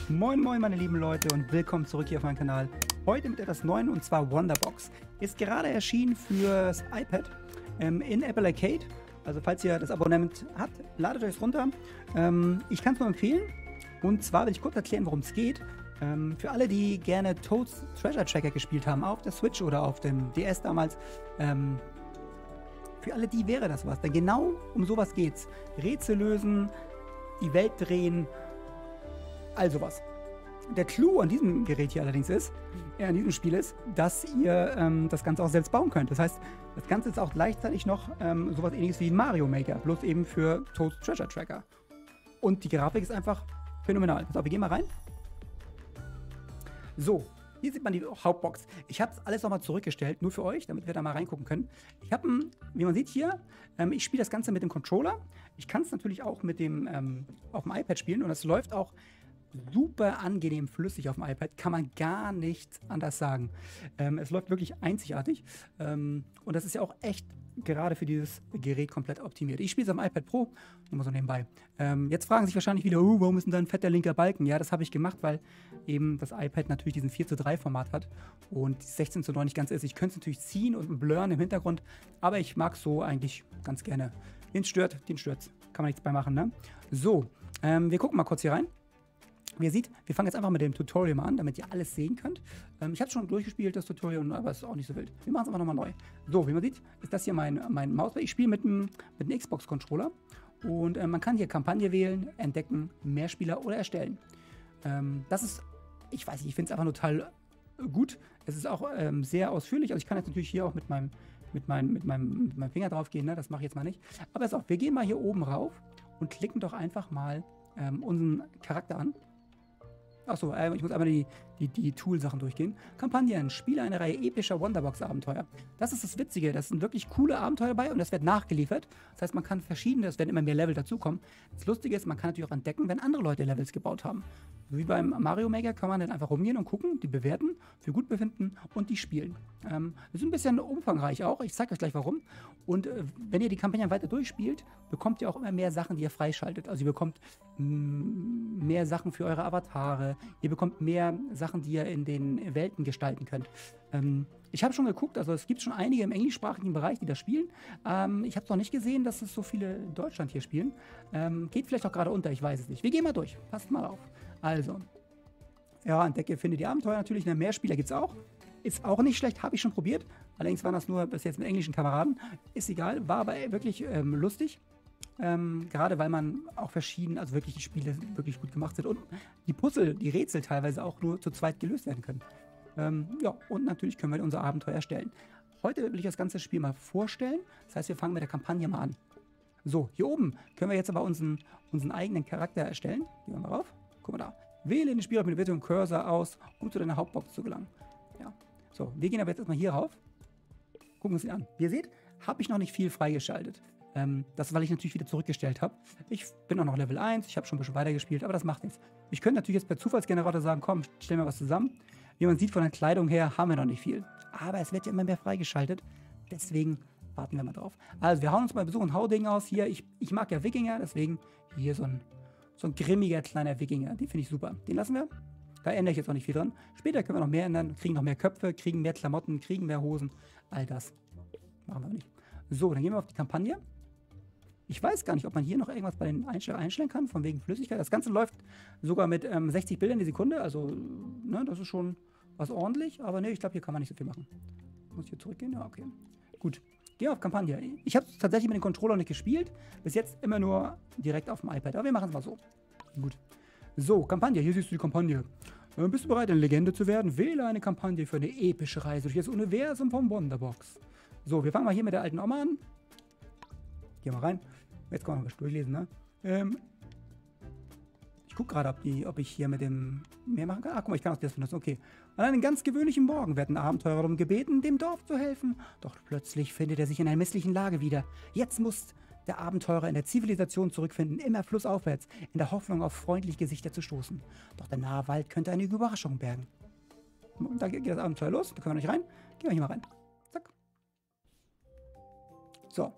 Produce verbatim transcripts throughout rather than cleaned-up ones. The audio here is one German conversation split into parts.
Moin moin meine lieben Leute und willkommen zurück hier auf meinem Kanal. Heute mit etwas Neuem und zwar Wonderbox. Ist gerade erschienen fürs iPad ähm, in Apple Arcade. Also falls ihr das Abonnement habt, ladet euch es runter. Ähm, ich kann es nur empfehlen. Und zwar will ich kurz erklären, worum es geht. Ähm, für alle, die gerne Toad's Treasure Tracker gespielt haben, auf der Switch oder auf dem D S damals, ähm, für alle die wäre das was. Denn genau um sowas geht's. Rätsel lösen, die Welt drehen, all sowas. Der Clou an diesem Gerät hier allerdings ist, äh, an diesem Spiel ist, dass ihr ähm, das Ganze auch selbst bauen könnt. Das heißt, das Ganze ist auch gleichzeitig noch ähm, sowas ähnliches wie ein Mario Maker, bloß eben für Toad's Treasure Tracker. Und die Grafik ist einfach phänomenal. So, wir gehen mal rein. So, hier sieht man die Hauptbox. Ich habe es alles nochmal zurückgestellt, nur für euch, damit wir da mal reingucken können. Ich habe, wie man sieht hier, ähm, ich spiele das Ganze mit dem Controller. Ich kann es natürlich auch mit dem ähm, auf dem iPad spielen und es läuft auch super angenehm flüssig auf dem iPad, kann man gar nicht anders sagen. Ähm, es läuft wirklich einzigartig ähm, und das ist ja auch echt gerade für dieses Gerät komplett optimiert. Ich spiele es am iPad Pro, nur mal so nebenbei. Ähm, jetzt fragen sich wahrscheinlich wieder, oh, warum ist denn da ein fetter linker Balken? Ja, das habe ich gemacht, weil eben das iPad natürlich diesen vier zu drei Format hat und sechzehn zu neun nicht ganz ist. Ich könnte es natürlich ziehen und blurren im Hintergrund, aber ich mag es so eigentlich ganz gerne. Den stört, den stört's. Kann man nichts bei machen, ne? So, ähm, wir gucken mal kurz hier rein. Wie ihr seht, wir fangen jetzt einfach mit dem Tutorial mal an, damit ihr alles sehen könnt. Ähm, ich habe schon durchgespielt, das Tutorial, aber es ist auch nicht so wild. Wir machen es einfach nochmal neu. So, wie man sieht, ist das hier mein, mein Mauspad. Ich spiele mit einem mit einem Xbox-Controller. Und äh, man kann hier Kampagne wählen, entdecken, Mehrspieler oder erstellen. Ähm, das ist, ich weiß nicht, ich finde es einfach total gut. Es ist auch ähm, sehr ausführlich. Also ich kann jetzt natürlich hier auch mit meinem, mit meinem, mit meinem, mit meinem Finger drauf gehen, ne? Das mache ich jetzt mal nicht. Aber pass auf, wir gehen mal hier oben rauf und klicken doch einfach mal ähm, unseren Charakter an. Achso, äh, ich muss einmal die, die, die Tool-Sachen durchgehen. Kampagnen, Spiele eine Reihe epischer Wonderbox-Abenteuer. Das ist das Witzige, das sind wirklich coole Abenteuer dabei und das wird nachgeliefert. Das heißt, man kann verschiedene, es werden immer mehr Level dazukommen. Das Lustige ist, man kann natürlich auch entdecken, wenn andere Leute Levels gebaut haben. Wie beim Mario Maker kann man dann einfach rumgehen und gucken, die bewerten, für gut befinden und die spielen. Ähm, das ist ein bisschen umfangreich auch, ich zeige euch gleich warum. Und äh, wenn ihr die Kampagnen weiter durchspielt, bekommt ihr auch immer mehr Sachen, die ihr freischaltet. Also ihr bekommt mh, mehr Sachen für eure Avatare, ihr bekommt mehr Sachen, die ihr in den Welten gestalten könnt. Ähm, ich habe schon geguckt, also es gibt schon einige im englischsprachigen Bereich, die das spielen. Ähm, ich habe es noch nicht gesehen, dass es so viele in Deutschland hier spielen. Ähm, geht vielleicht auch gerade unter, ich weiß es nicht. Wir gehen mal durch, passt mal auf. Also, ja, entdecke, finde die Abenteuer natürlich. Ne, Mehrspieler gibt es auch. Ist auch nicht schlecht, habe ich schon probiert. Allerdings waren das nur bis jetzt mit englischen Kameraden. Ist egal, war aber wirklich ähm, lustig. Ähm, gerade weil man auch verschieden, also wirklich die Spiele wirklich gut gemacht sind und die Puzzle, die Rätsel teilweise auch nur zu zweit gelöst werden können. Ähm, ja, und natürlich können wir unser Abenteuer erstellen. Heute will ich das ganze Spiel mal vorstellen. Das heißt, wir fangen mit der Kampagne mal an. So, hier oben können wir jetzt aber unseren, unseren eigenen Charakter erstellen. Gehen wir mal rauf. Guck mal da. Wähle den Spieler mit dem Cursor aus, um zu deiner Hauptbox zu gelangen. Ja. So, wir gehen aber jetzt erstmal hier rauf. Gucken uns ihn an. Wie ihr seht, habe ich noch nicht viel freigeschaltet. Ähm, das, weil ich natürlich wieder zurückgestellt habe. Ich bin auch noch Level eins, ich habe schon ein bisschen weitergespielt, aber das macht nichts. Ich könnte natürlich jetzt per Zufallsgenerator sagen, komm, stell mir was zusammen. Wie man sieht von der Kleidung her, haben wir noch nicht viel. Aber es wird ja immer mehr freigeschaltet. Deswegen warten wir mal drauf. Also, wir hauen uns mal Besuch ein Hauding aus. Hier, ich, ich mag ja Wikinger, deswegen hier so ein, so ein grimmiger kleiner Wikinger. Den finde ich super. Den lassen wir. Da ändere ich jetzt auch nicht viel dran. Später können wir noch mehr ändern, kriegen noch mehr Köpfe, kriegen mehr Klamotten, kriegen mehr Hosen. All das machen wir nicht. So, dann gehen wir auf die Kampagne. Ich weiß gar nicht, ob man hier noch irgendwas bei den Einstellungen einstellen kann, von wegen Flüssigkeit. Das Ganze läuft sogar mit ähm, sechzig Bildern die Sekunde. Also, ne, das ist schon was ordentlich. Aber ne, ich glaube, hier kann man nicht so viel machen. Muss ich hier zurückgehen? Ja, okay. Gut. Gehen wir auf Kampagne. Ich habe tatsächlich mit dem Controller nicht gespielt. Bis jetzt immer nur direkt auf dem iPad. Aber wir machen es mal so. Gut. So, Kampagne. Hier siehst du die Kampagne. Äh, bist du bereit, eine Legende zu werden? Wähle eine Kampagne für eine epische Reise durch das Universum von Wonderbox. So, wir fangen mal hier mit der alten Oma an. Gehen wir rein. Jetzt kann man noch was durchlesen, ne? Ähm, ich gucke gerade, ob, ob ich hier mit dem mehr machen kann. Ach, guck mal, ich kann auch das benutzen. Okay. An einem ganz gewöhnlichen Morgen wird ein Abenteurer darum gebeten, dem Dorf zu helfen. Doch plötzlich findet er sich in einer misslichen Lage wieder. Jetzt muss der Abenteurer in der Zivilisation zurückfinden, immer flussaufwärts, in der Hoffnung, auf freundliche Gesichter zu stoßen. Doch der nahe Wald könnte eine Überraschung bergen. Und da geht das Abenteuer los. Da können wir nicht rein. Gehen wir hier mal rein. Zack. So.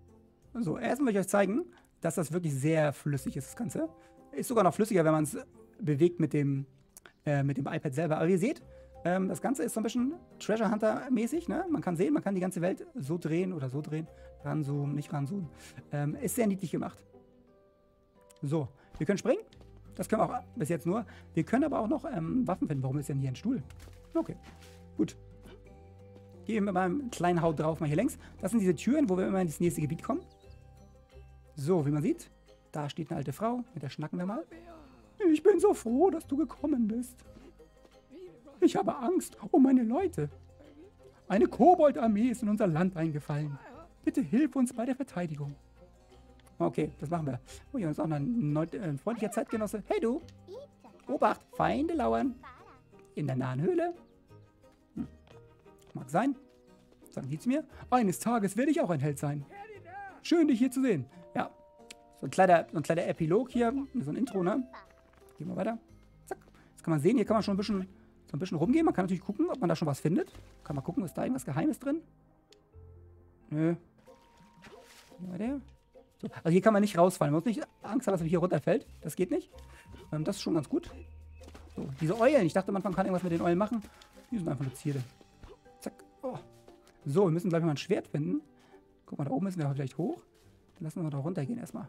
So, erstmal will ich euch zeigen, dass das wirklich sehr flüssig ist, das Ganze. Ist sogar noch flüssiger, wenn man es bewegt mit dem, äh, mit dem iPad selber. Aber ihr seht, ähm, das Ganze ist so ein bisschen Treasure Hunter-mäßig. Ne? Man kann sehen, man kann die ganze Welt so drehen oder so drehen. Ranzoomen, nicht ranzoomen. Ähm, ist sehr niedlich gemacht. So, wir können springen. Das können wir auch bis jetzt nur. Wir können aber auch noch ähm, Waffen finden. Warum ist denn hier ein Stuhl? Okay, gut. Gehen wir mal einen kleinen Haut drauf, mal hier längs. Das sind diese Türen, wo wir immer in das nächste Gebiet kommen. So, wie man sieht, da steht eine alte Frau. Mit der schnacken wir mal. Ich bin so froh, dass du gekommen bist. Ich habe Angst um meine Leute. Eine Kobold-Armee ist in unser Land eingefallen. Bitte hilf uns bei der Verteidigung. Okay, das machen wir. Oh, hier ist auch noch ein, neu, äh, ein freundlicher Zeitgenosse. Hey du! Obacht, Feinde lauern. In der nahen Höhle. Hm. Mag sein. Sagen die zu mir. Eines Tages werde ich auch ein Held sein. Schön, dich hier zu sehen. Ja, so ein kleiner, so ein kleiner Epilog hier. So ein Intro, ne? Gehen wir weiter. Zack. Jetzt kann man sehen, hier kann man schon ein bisschen, so ein bisschen rumgehen. Man kann natürlich gucken, ob man da schon was findet. Kann man gucken, ist da irgendwas Geheimes drin? Nö. Hier war der. So. Also hier kann man nicht rausfallen. Man muss nicht Angst haben, dass man hier runterfällt. Das geht nicht. Ähm, das ist schon ganz gut. So, diese Eulen. Ich dachte, man kann irgendwas mit den Eulen machen. Die sind einfach nur Ziele. Zack. Oh. So, wir müssen, glaube ich, mal ein Schwert finden. Guck mal, da oben müssen wir vielleicht hoch. Dann lassen wir da runtergehen erstmal.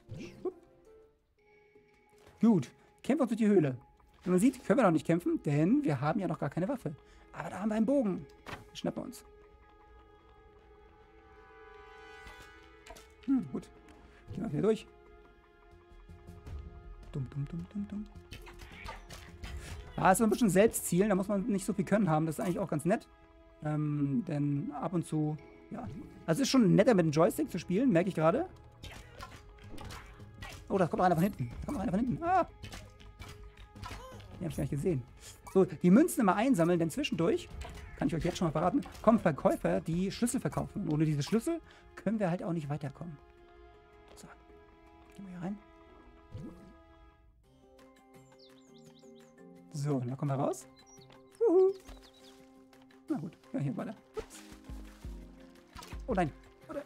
Gut. Kämpfen wir uns durch die Höhle. Wie man sieht, können wir noch nicht kämpfen, denn wir haben ja noch gar keine Waffe. Aber da haben wir einen Bogen. Schnappen wir uns. Hm, gut. Gehen wir wieder durch. Dumm, dumm, dumm, dumm, dumm. Ah, ist so ein bisschen Selbstzielen. Da muss man nicht so viel Können haben. Das ist eigentlich auch ganz nett. Ähm, denn ab und zu, ja. Also es ist schon netter mit dem Joystick zu spielen, merke ich gerade. Oh, da kommt noch einer von hinten. Da kommt noch einer von hinten. Ah! Den habe ich gar nicht gesehen. So, die Münzen immer einsammeln, denn zwischendurch, kann ich euch jetzt schon mal verraten, kommen Verkäufer, die Schlüssel verkaufen. Und ohne diese Schlüssel können wir halt auch nicht weiterkommen. So, gehen wir hier rein. So, dann kommen wir raus. Uhu. Na gut, ja, hier weiter. Ups. Oh nein. Warte.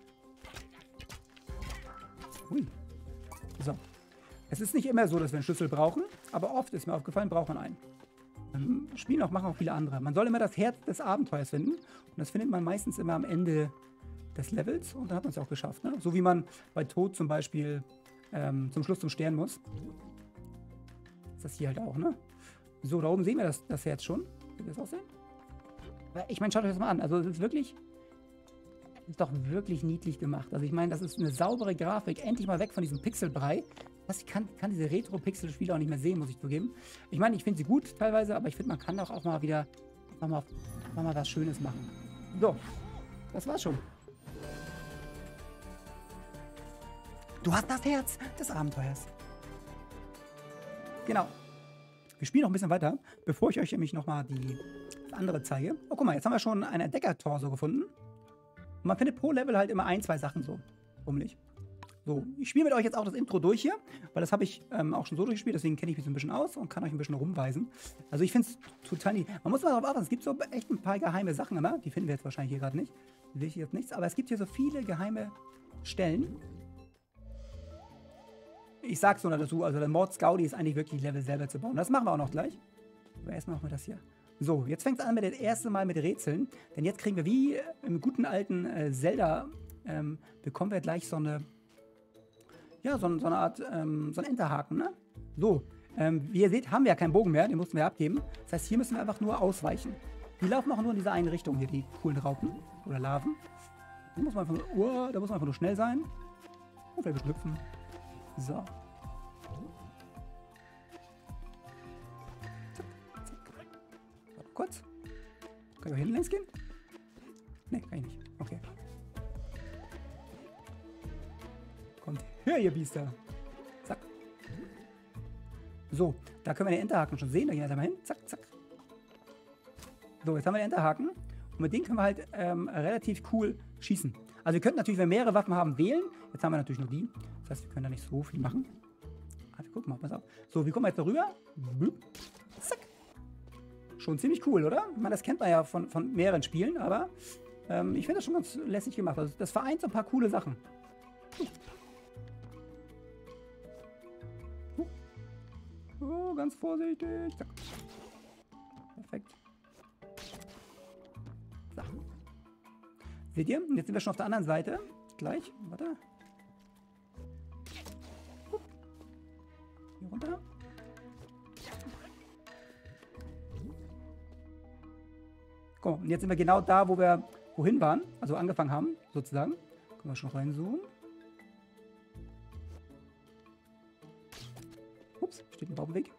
Hui. So. Es ist nicht immer so, dass wir einen Schlüssel brauchen, aber oft ist mir aufgefallen, braucht man einen. Ähm, spielen auch, machen auch viele andere. Man soll immer das Herz des Abenteuers finden. Und das findet man meistens immer am Ende des Levels. Und dann hat man es auch geschafft. Ne? So wie man bei Tod zum Beispiel ähm, zum Schluss zum Stern muss. Ist das hier halt auch, ne? So, da oben sehen wir das, das Herz schon. Wie das aussehen? Ich meine, schaut euch das mal an. Also es ist wirklich, ist doch wirklich niedlich gemacht. Also ich meine, das ist eine saubere Grafik. Endlich mal weg von diesem Pixelbrei. Was, ich kann, kann diese Retro-Pixel-Spiele auch nicht mehr sehen, muss ich zugeben. Ich meine, ich finde sie gut teilweise, aber ich finde, man kann doch auch mal wieder mal, mal, mal was Schönes machen. So, das war's schon. Du hast das Herz des Abenteuers. Genau. Wir spielen noch ein bisschen weiter, bevor ich euch nämlich nochmal die andere zeige. Oh, guck mal, jetzt haben wir schon einen Entdecker-Torso gefunden. Und man findet pro Level halt immer ein, zwei Sachen so. Rummelig. So, ich spiele mit euch jetzt auch das Intro durch hier, weil das habe ich ähm, auch schon so durchgespielt, deswegen kenne ich mich so ein bisschen aus und kann euch ein bisschen rumweisen. Also ich finde es total nie. Man muss mal darauf achten, es gibt so echt ein paar geheime Sachen immer. Die finden wir jetzt wahrscheinlich hier gerade nicht. Da sehe ich jetzt nichts, aber es gibt hier so viele geheime Stellen. Ich sag's nur dazu, also der Mord Scout ist eigentlich wirklich Level selber zu bauen. Das machen wir auch noch gleich. Aber erstmal machen wir das hier. So, jetzt fängt es an mit dem ersten Mal mit Rätseln. Denn jetzt kriegen wir wie im guten alten äh, Zelda, ähm, bekommen wir gleich so eine, ja, so, so eine Art, ähm, so einen Enterhaken, ne? So, ähm, wie ihr seht, haben wir ja keinen Bogen mehr, den mussten wir abgeben. Das heißt, hier müssen wir einfach nur ausweichen. Die laufen auch nur in dieser einen Richtung hier, die coolen Raupen oder Larven. Da muss man einfach nur, uh, da muss man einfach nur schnell sein. Und vielleicht beschlüpfen. So. Zack, zack. Warte kurz. Kann ich hier längs gehen? Ne, kann ich nicht. Okay. Kommt her, ihr Biester. Zack. So, da können wir den Enterhaken schon sehen. Da gehen wir jetzt einmal hin. Zack, zack. So, jetzt haben wir den Enterhaken. Und mit dem können wir halt ähm, relativ cool schießen. Also wir könnten natürlich, wenn wir mehrere Waffen haben, wählen. Jetzt haben wir natürlich nur die. Das heißt, wir können da nicht so viel machen. Also guck mal, pass auf. So, wie kommen wir jetzt da rüber? Zack. Schon ziemlich cool, oder? Ich meine, das kennt man ja von, von mehreren Spielen, aber ähm, ich finde das schon ganz lässig gemacht. Also das vereint so ein paar coole Sachen. Oh, ganz vorsichtig. Zack. Perfekt. So. Seht ihr? Jetzt sind wir schon auf der anderen Seite. Gleich. Warte. Hier runter. Guck mal, und jetzt sind wir genau da, wo wir wohin waren. Also angefangen haben, sozusagen. Können wir schon reinzoomen. Ups, steht ein Baumweg.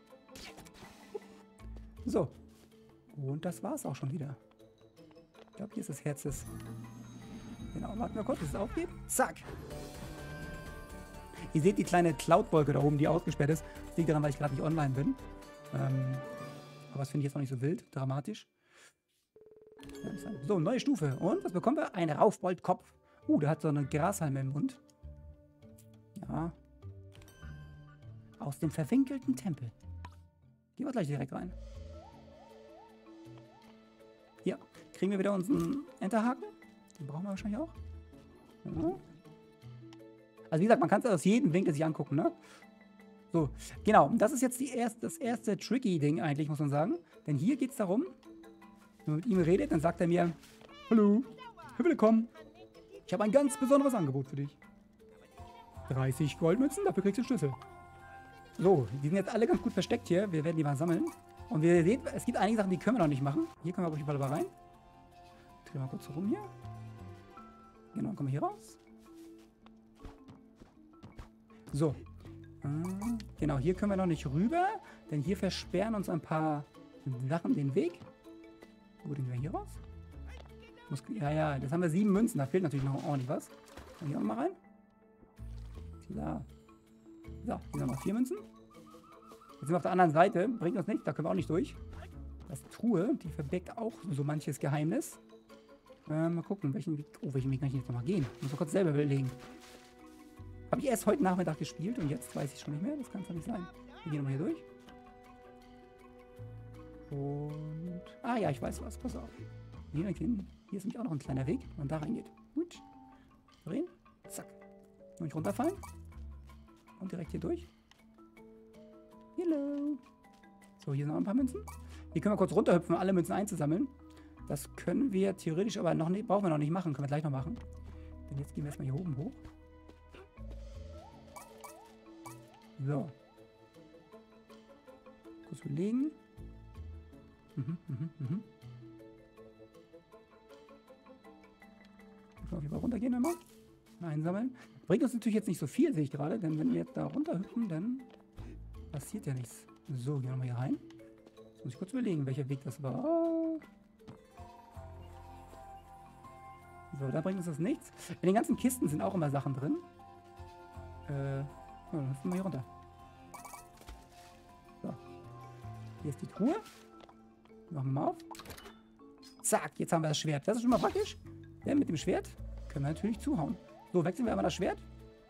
So. Und das war's auch schon wieder. Ich glaube, hier ist das Herz des... Genau, warten wir kurz, bis es aufgeht. Zack. Ihr seht die kleine Cloud-Wolke da oben, die ausgesperrt ist. Das liegt daran, weil ich gerade nicht online bin. Ähm, aber das finde ich jetzt noch nicht so wild, dramatisch. So, neue Stufe. Und was bekommen wir? Ein Raufboldkopf. Uh, der hat so eine Grashalme im Mund. Ja. Aus dem verwinkelten Tempel. Gehen wir gleich direkt rein. Hier kriegen wir wieder unseren Enterhaken. Den brauchen wir wahrscheinlich auch. Ja. Also wie gesagt, man kann es aus jedem Winkel sich angucken, ne? So, genau. Das ist jetzt die erste, das erste Tricky-Ding eigentlich, muss man sagen. Denn hier geht es darum, wenn man mit ihm redet, dann sagt er mir, hallo, willkommen. Ich habe ein ganz besonderes Angebot für dich. dreißig Goldmünzen, dafür kriegst du den Schlüssel. So, die sind jetzt alle ganz gut versteckt hier. Wir werden die mal sammeln. Und wie ihr seht, es gibt einige Sachen, die können wir noch nicht machen. Hier können wir auf jeden Fall aber rein. Drehen wir mal kurz rum hier. Genau, kommen wir hier raus. So. Äh, genau, hier können wir noch nicht rüber, denn hier versperren uns ein paar Sachen den Weg. Wo gehen wir hier raus? Muss, ja, ja, das haben wir sieben Münzen. Da fehlt natürlich noch ordentlich was. Können wir hier auch noch mal rein? Klar. So, hier haben wir vier Münzen. Jetzt sind wir auf der anderen Seite. Bringt uns nichts, da können wir auch nicht durch. Das Truhe, die verbirgt auch so manches Geheimnis. Äh, mal gucken, welchen Weg, oh, welchen Weg kann ich jetzt nochmal gehen? Muss ich kurz selber überlegen. Habe ich erst heute Nachmittag gespielt und jetzt weiß ich schon nicht mehr. Das kann es doch nicht sein. Wir gehen nochmal hier durch. Und... Ah ja, ich weiß was. Pass auf. Hier, hier ist nämlich auch noch ein kleiner Weg, wenn man da reingeht. Gut. Drehen. Zack. Nur nicht runterfallen. Und direkt hier durch. Hello. So, hier sind noch ein paar Münzen. Hier können wir kurz runterhüpfen, um alle Münzen einzusammeln. Das können wir theoretisch aber noch nicht, brauchen wir noch nicht machen. Können wir gleich noch machen. Denn jetzt gehen wir erstmal hier oben hoch. So. Kurz überlegen. Mhm, mhm, mhm. Ich kann auf jeden Fall runtergehen einmal. Einsammeln. Bringt uns natürlich jetzt nicht so viel, sehe ich gerade. Denn wenn wir jetzt da runterhüpfen, dann passiert ja nichts. So, gehen wir mal hier rein. Jetzt muss ich kurz überlegen, welcher Weg das war. So, da bringt uns das nichts. In den ganzen Kisten sind auch immer Sachen drin. Äh, ja, dann hüpfen wir hier runter. So. Hier ist die Truhe. Machen wir mal auf. Zack, jetzt haben wir das Schwert. Das ist schon mal praktisch. Denn mit dem Schwert können wir natürlich zuhauen. So, wechseln wir einmal das Schwert.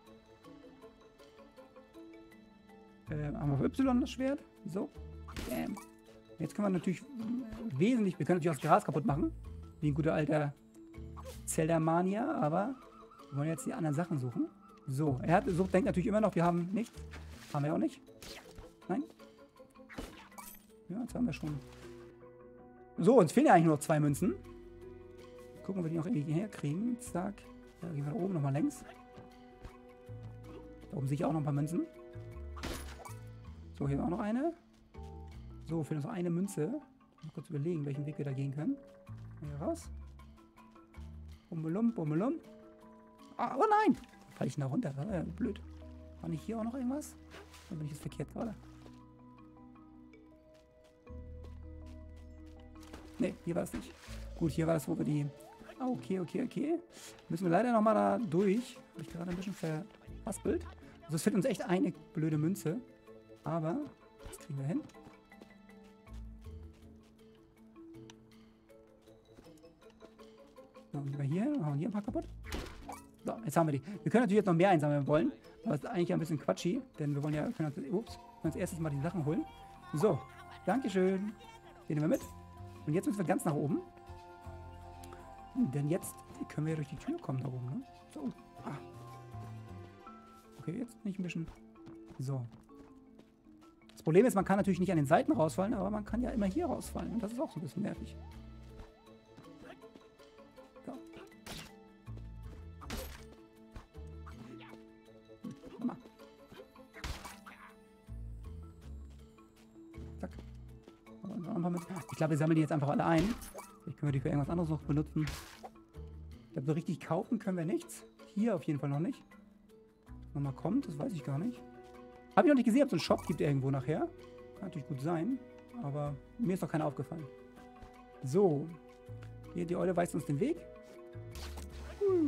Äh, haben wir auf Y das Schwert. So. Bam. Jetzt können wir natürlich wesentlich, wir können natürlich auch das Gras kaputt machen. Wie ein guter alter Zelda-Mania, aber wir wollen jetzt die anderen Sachen suchen. So, er hat, sucht, denkt natürlich immer noch, wir haben nichts. Haben wir auch nicht. Nein. Ja, jetzt haben wir schon. So, uns fehlen ja eigentlich nur noch zwei Münzen. Gucken, ob wir die noch irgendwie herkriegen. Zack. Da gehen wir da oben nochmal längs. Da oben sehe ich auch noch ein paar Münzen. So, hier ist auch noch eine. So, fehlt uns noch eine Münze. Mal kurz überlegen, welchen Weg wir da gehen können. Hier raus. Bummelum, bummelum. Ah, oh nein! Fall ich da runter? Äh, blöd. War nicht hier auch noch irgendwas? Oder bin ich jetzt verkehrt gerade? Ne, hier war es nicht. Gut, hier war es, wo wir die... Ah, okay, okay, okay. Müssen wir leider nochmal da durch. Habe ich gerade ein bisschen verhaspelt. Also es fehlt uns echt eine blöde Münze. Aber das kriegen wir hin. So, gehen wir hier. Machen wir hier ein paar kaputt. So, jetzt haben wir die. Wir können natürlich jetzt noch mehr einsammeln, wenn wir wollen. Aber das ist eigentlich ein bisschen quatschy. Denn wir wollen ja können uns, ups, können uns erstes mal die Sachen holen. So, Dankeschön. Den nehmen wir mit. Und jetzt müssen wir ganz nach oben. Denn jetzt können wir ja durch die Tür kommen da oben, ne? So. Ah. Okay, jetzt nicht ein bisschen. So. Problem ist, man kann natürlich nicht an den Seiten rausfallen, aber man kann ja immer hier rausfallen. Und das ist auch so ein bisschen nervig. So. Hm, mal. Zack. Ich glaube, wir sammeln die jetzt einfach alle ein. Vielleicht können wir die für irgendwas anderes noch benutzen. Ich glaube, so richtig kaufen können wir nichts. Hier auf jeden Fall noch nicht. Nochmal kommt, das weiß ich gar nicht. Habe ich noch nicht gesehen, ob es einen Shop gibt irgendwo nachher. Kann natürlich gut sein, aber mir ist doch keiner aufgefallen. So. Hier, die Eule weist uns den Weg. Hm.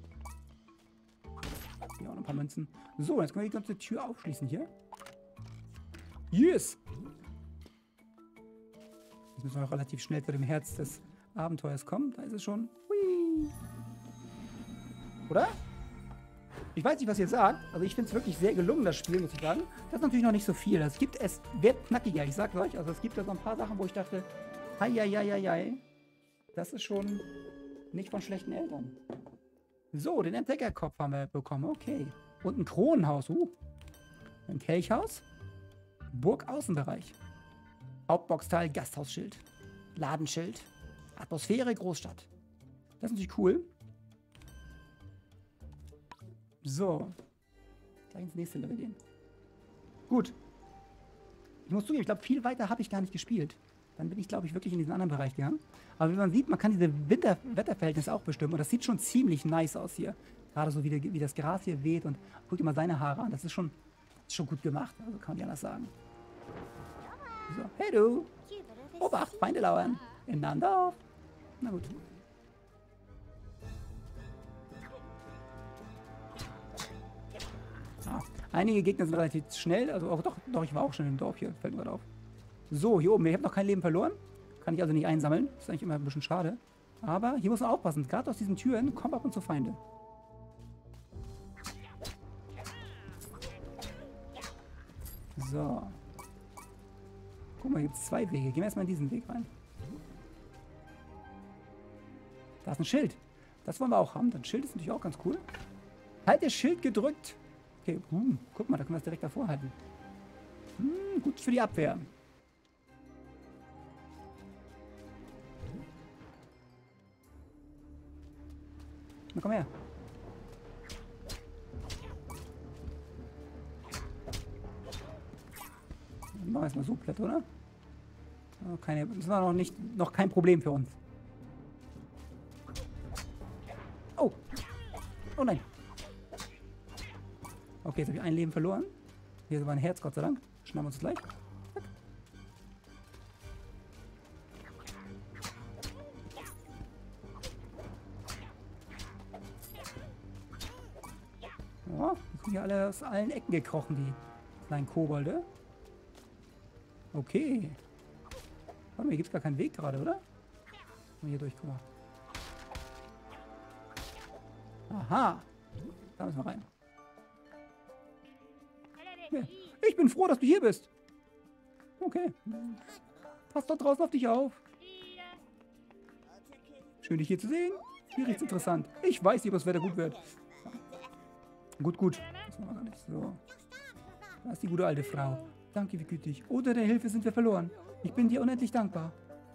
Hier auch noch ein paar Münzen. So, jetzt können wir die ganze Tür aufschließen hier. Yes! Jetzt müssen wir auch relativ schnell zu dem Herz des Abenteuers kommen. Da ist es schon. Hui. Oder? Ich weiß nicht, was ihr sagt. Also ich finde es wirklich sehr gelungen, das Spiel, muss ich sagen. Das ist natürlich noch nicht so viel. Es gibt, es wird knackiger, ich sag's euch. Also es gibt da so ein paar Sachen, wo ich dachte, hei, hei, hei, hei, hei. Das ist schon nicht von schlechten Eltern. So, den Entdeckerkopf haben wir bekommen. Okay. Und ein Kronenhaus. Uh. Ein Kelchhaus. Burgaußenbereich. Hauptboxteil, Gasthausschild. Ladenschild. Atmosphäre, Großstadt. Das ist natürlich cool. So. Gleich ins nächste Level gehen. Gut. Ich muss zugeben, ich glaube, viel weiter habe ich gar nicht gespielt. Dann bin ich, glaube ich, wirklich in diesen anderen Bereich gegangen. Aber wie man sieht, man kann diese Winter Wetterverhältnisse auch bestimmen. Und das sieht schon ziemlich nice aus hier. Gerade so, wie, der, wie das Gras hier weht. Und guckt immer seine Haare an. Das ist schon, ist schon gut gemacht. Also kann man nicht anders sagen. So. Hey du! Obacht, Feinde lauern. Ineinander. Na gut. Ah, einige Gegner sind relativ schnell. Also auch doch, doch, ich war auch schon im Dorf hier. Fällt mir gerade auf. So, hier oben. Ich habe noch kein Leben verloren. Kann ich also nicht einsammeln. Ist eigentlich immer ein bisschen schade. Aber hier muss man aufpassen. Gerade aus diesen Türen kommen ab und zu Feinde. So. Guck mal, hier gibt es zwei Wege. Gehen wir erstmal in diesen Weg rein. Da ist ein Schild. Das wollen wir auch haben. Das Schild ist natürlich auch ganz cool. Halt das Schild gedrückt. Okay, hm, guck mal, da können wir es direkt davor halten. Hm, gut für die Abwehr. Na, komm her. Dann machen wir erstmal so platt, oder? Oh, keine, das war noch, nicht, noch kein Problem für uns. Oh. Oh nein. Okay, jetzt habe ich ein Leben verloren. Hier ist aber ein Herz, Gott sei Dank. Schnappen wir uns gleich. Ja, die kommen hier alle aus allen Ecken gekrochen, die kleinen Kobolde. Okay. Warte mal, hier gibt es gar keinen Weg gerade, oder? Hier durchkommen. Aha. Da müssen wir rein. Ja. Ich bin froh, dass du hier bist. Okay. Pass doch draußen auf dich auf. Schön, dich hier zu sehen. Hier riecht's interessant. Ich weiß nicht, ob das Wetter gut wird. Gut, gut. Das machen wir gar nicht. So. Da ist die gute alte Frau. Danke, wie gütig. Ohne deine Hilfe sind wir verloren. Ich bin dir unendlich dankbar.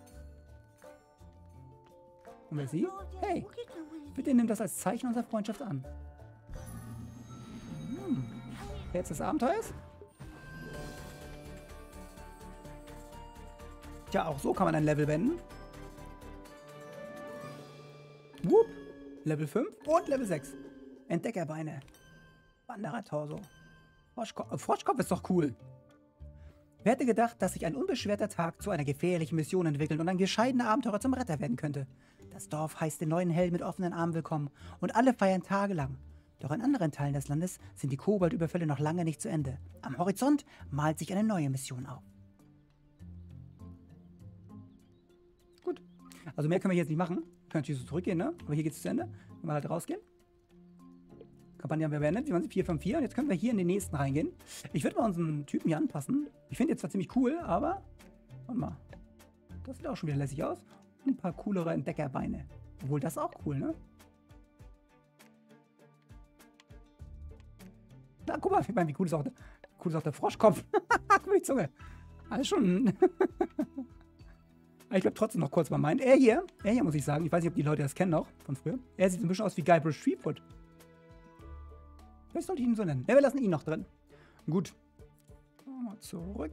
Und wer sie? Hey, bitte nimm das als Zeichen unserer Freundschaft an. Hm. Jetzt des Abenteuers? Tja, auch so kann man ein Level wenden. Whoop. Level fünf und Level sechs. Entdeckerbeine. Wanderer-Torso. Froschkopf, Froschkopf ist doch cool. Wer hätte gedacht, dass sich ein unbeschwerter Tag zu einer gefährlichen Mission entwickelt und ein gescheidener Abenteurer zum Retter werden könnte? Das Dorf heißt den neuen Helden mit offenen Armen willkommen und alle feiern tagelang. Doch in anderen Teilen des Landes sind die Koboldüberfälle noch lange nicht zu Ende. Am Horizont malt sich eine neue Mission auf. Gut. Also mehr können wir jetzt nicht machen. Wir können natürlich so zurückgehen, ne? Aber hier geht es zu Ende. Wenn wir halt rausgehen. Kampagne haben wir beendet. Sie waren vier von vier. Und jetzt können wir hier in den nächsten reingehen. Ich würde mal unseren Typen hier anpassen. Ich finde jetzt zwar ziemlich cool, aber... Warte mal. Das sieht auch schon wieder lässig aus. Und ein paar coolere Entdeckerbeine. Obwohl, das ist auch cool, ne? Na, guck mal, ich meine, wie cool ist auch der, cool ist auch der Froschkopf. Guck mal die Zunge. Alles schon. Ich bleib trotzdem noch kurz bei meinen. Er hier, er hier muss ich sagen, ich weiß nicht, ob die Leute das kennen noch von früher. Er sieht ein bisschen aus wie Guybrush Threepwood. Was sollte ich ihn so nennen? Ja, wir lassen ihn noch drin. Gut. Mal zurück.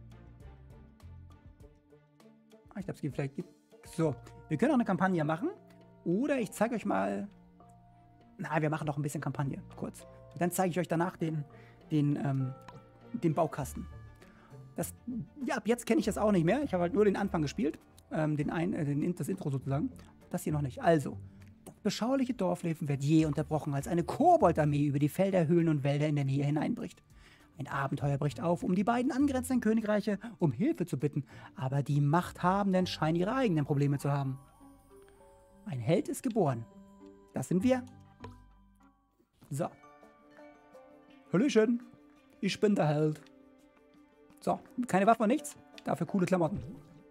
Ah, ich glaube, es geht vielleicht... So, wir können auch eine Kampagne machen. Oder ich zeige euch mal... Na, wir machen doch ein bisschen Kampagne, kurz. Und dann zeige ich euch danach den, den, ähm, den Baukasten. Das, ja, ab jetzt kenne ich das auch nicht mehr. Ich habe halt nur den Anfang gespielt. Ähm, den ein, äh, den, das Intro sozusagen. Das hier noch nicht. Also, das beschauliche Dorfleben wird je unterbrochen, als eine Koboldarmee über die Felder, Höhlen und Wälder in der Nähe hineinbricht. Ein Abenteuer bricht auf, um die beiden angrenzenden Königreiche um Hilfe zu bitten. Aber die Machthabenden scheinen ihre eigenen Probleme zu haben. Ein Held ist geboren. Das sind wir. So. Hallöchen. Ich bin der Held. So, keine Waffe und nichts. Dafür coole Klamotten.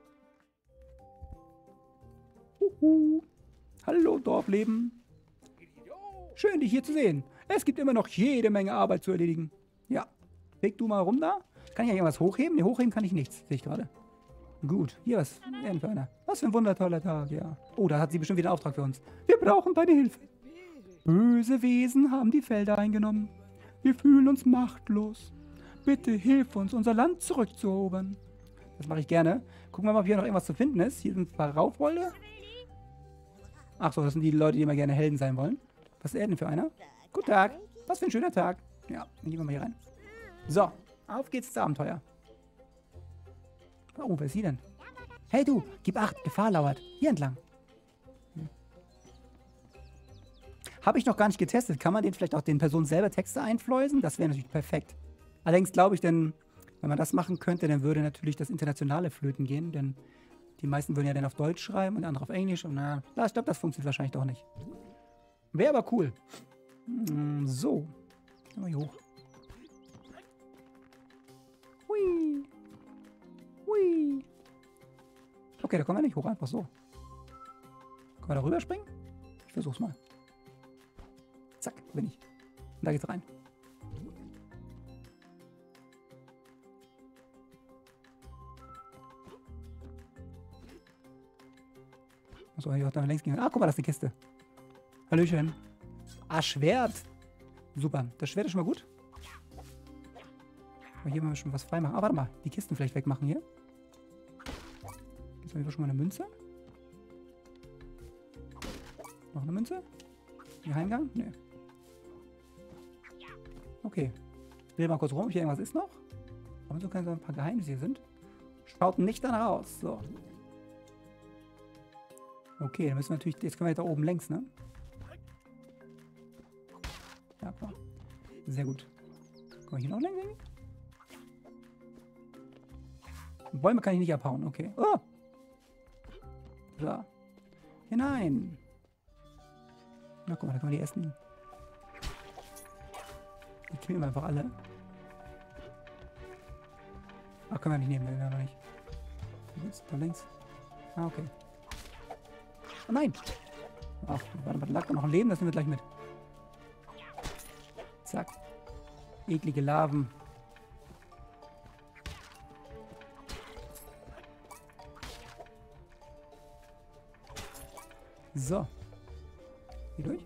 Uhu. Hallo, Dorfleben. Schön, dich hier zu sehen. Es gibt immer noch jede Menge Arbeit zu erledigen. Ja. Weg du mal rum da. Kann ich ja irgendwas hochheben? Ne, hochheben kann ich nichts. Sehe ich gerade. Gut. Hier was. Irgendeiner. Was für ein wundertoller Tag, ja. Oh, da hat sie bestimmt wieder einen Auftrag für uns. Wir brauchen deine Hilfe. Böse Wesen haben die Felder eingenommen. Wir fühlen uns machtlos. Bitte hilf uns, unser Land zurückzuerobern. Das mache ich gerne. Gucken wir mal, ob hier noch irgendwas zu finden ist. Hier sind ein paar Raufwolle. Ach so, das sind die Leute, die immer gerne Helden sein wollen. Was ist er denn für einer? Guten Tag. Was für ein schöner Tag. Ja, dann gehen wir mal hier rein. So, auf geht's zum Abenteuer. Oh, wer ist sie denn? Hey du, gib acht, Gefahr lauert. Hier entlang. Hm. Habe ich noch gar nicht getestet. Kann man den vielleicht auch den Personen selber Texte einfleusen? Das wäre natürlich perfekt. Allerdings glaube ich, denn, wenn man das machen könnte, dann würde natürlich das Internationale flöten gehen, denn die meisten würden ja dann auf Deutsch schreiben und andere auf Englisch und na, ich glaube, das funktioniert wahrscheinlich doch nicht. Wäre aber cool. Hm, so. Gehen wir hier hoch. Hui. Hui. Okay, da kommen wir nicht hoch, einfach so. Können wir da rüberspringen? Ich versuch's mal. Zack, bin ich. Und da geht's rein. Achso, hier hat er längst gehen. Ah, guck mal, das ist eine Kiste. Hallöchen. Ah, Schwert. Super. Das Schwert ist schon mal gut. Aber hier müssen wir schon was freimachen. Ah, warte mal. Die Kisten vielleicht wegmachen hier. Jetzt haben wir schon mal eine Münze. Noch eine Münze? Geheimgang? Nee. Okay. Ich drehe mal kurz rum, ob hier irgendwas ist noch. Aber so können so ein paar Geheimnisse hier sind. Schaut nicht danach aus. So. Okay, dann müssen wir natürlich... Jetzt können wir da oben längs, ne? Ja, klar. Sehr gut. Können wir hier noch längs irgendwie? Bäume kann ich nicht abhauen, okay. Oh! So. Hinein! Na, guck mal, da können wir die essen. Die killen wir einfach alle. Ach, können wir nicht nehmen, den haben wir nicht. Jetzt da links. Ah, okay. Oh nein! Ach, warte mal, da lag doch noch ein Leben, das nehmen wir gleich mit. Zack. Eklige Larven. So. Hier durch.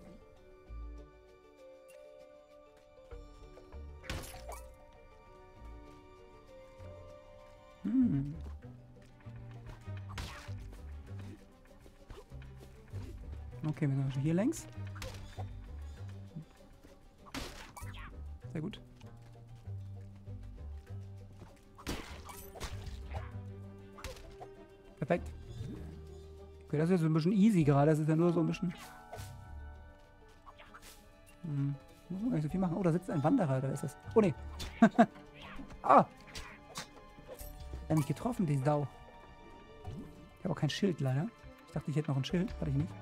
Hm. Okay, wir sind schon hier längs. Sehr gut. Perfekt. Okay, das ist jetzt so ein bisschen easy gerade. Das ist ja nur so ein bisschen... Hm. Muss man gar nicht so viel machen. Oh, da sitzt ein Wanderer. Oder ist das? Oh, nee. Ah! Ich habe mich getroffen, die Sau. Ich habe auch kein Schild, leider. Ich dachte, ich hätte noch ein Schild. Hatte ich nicht.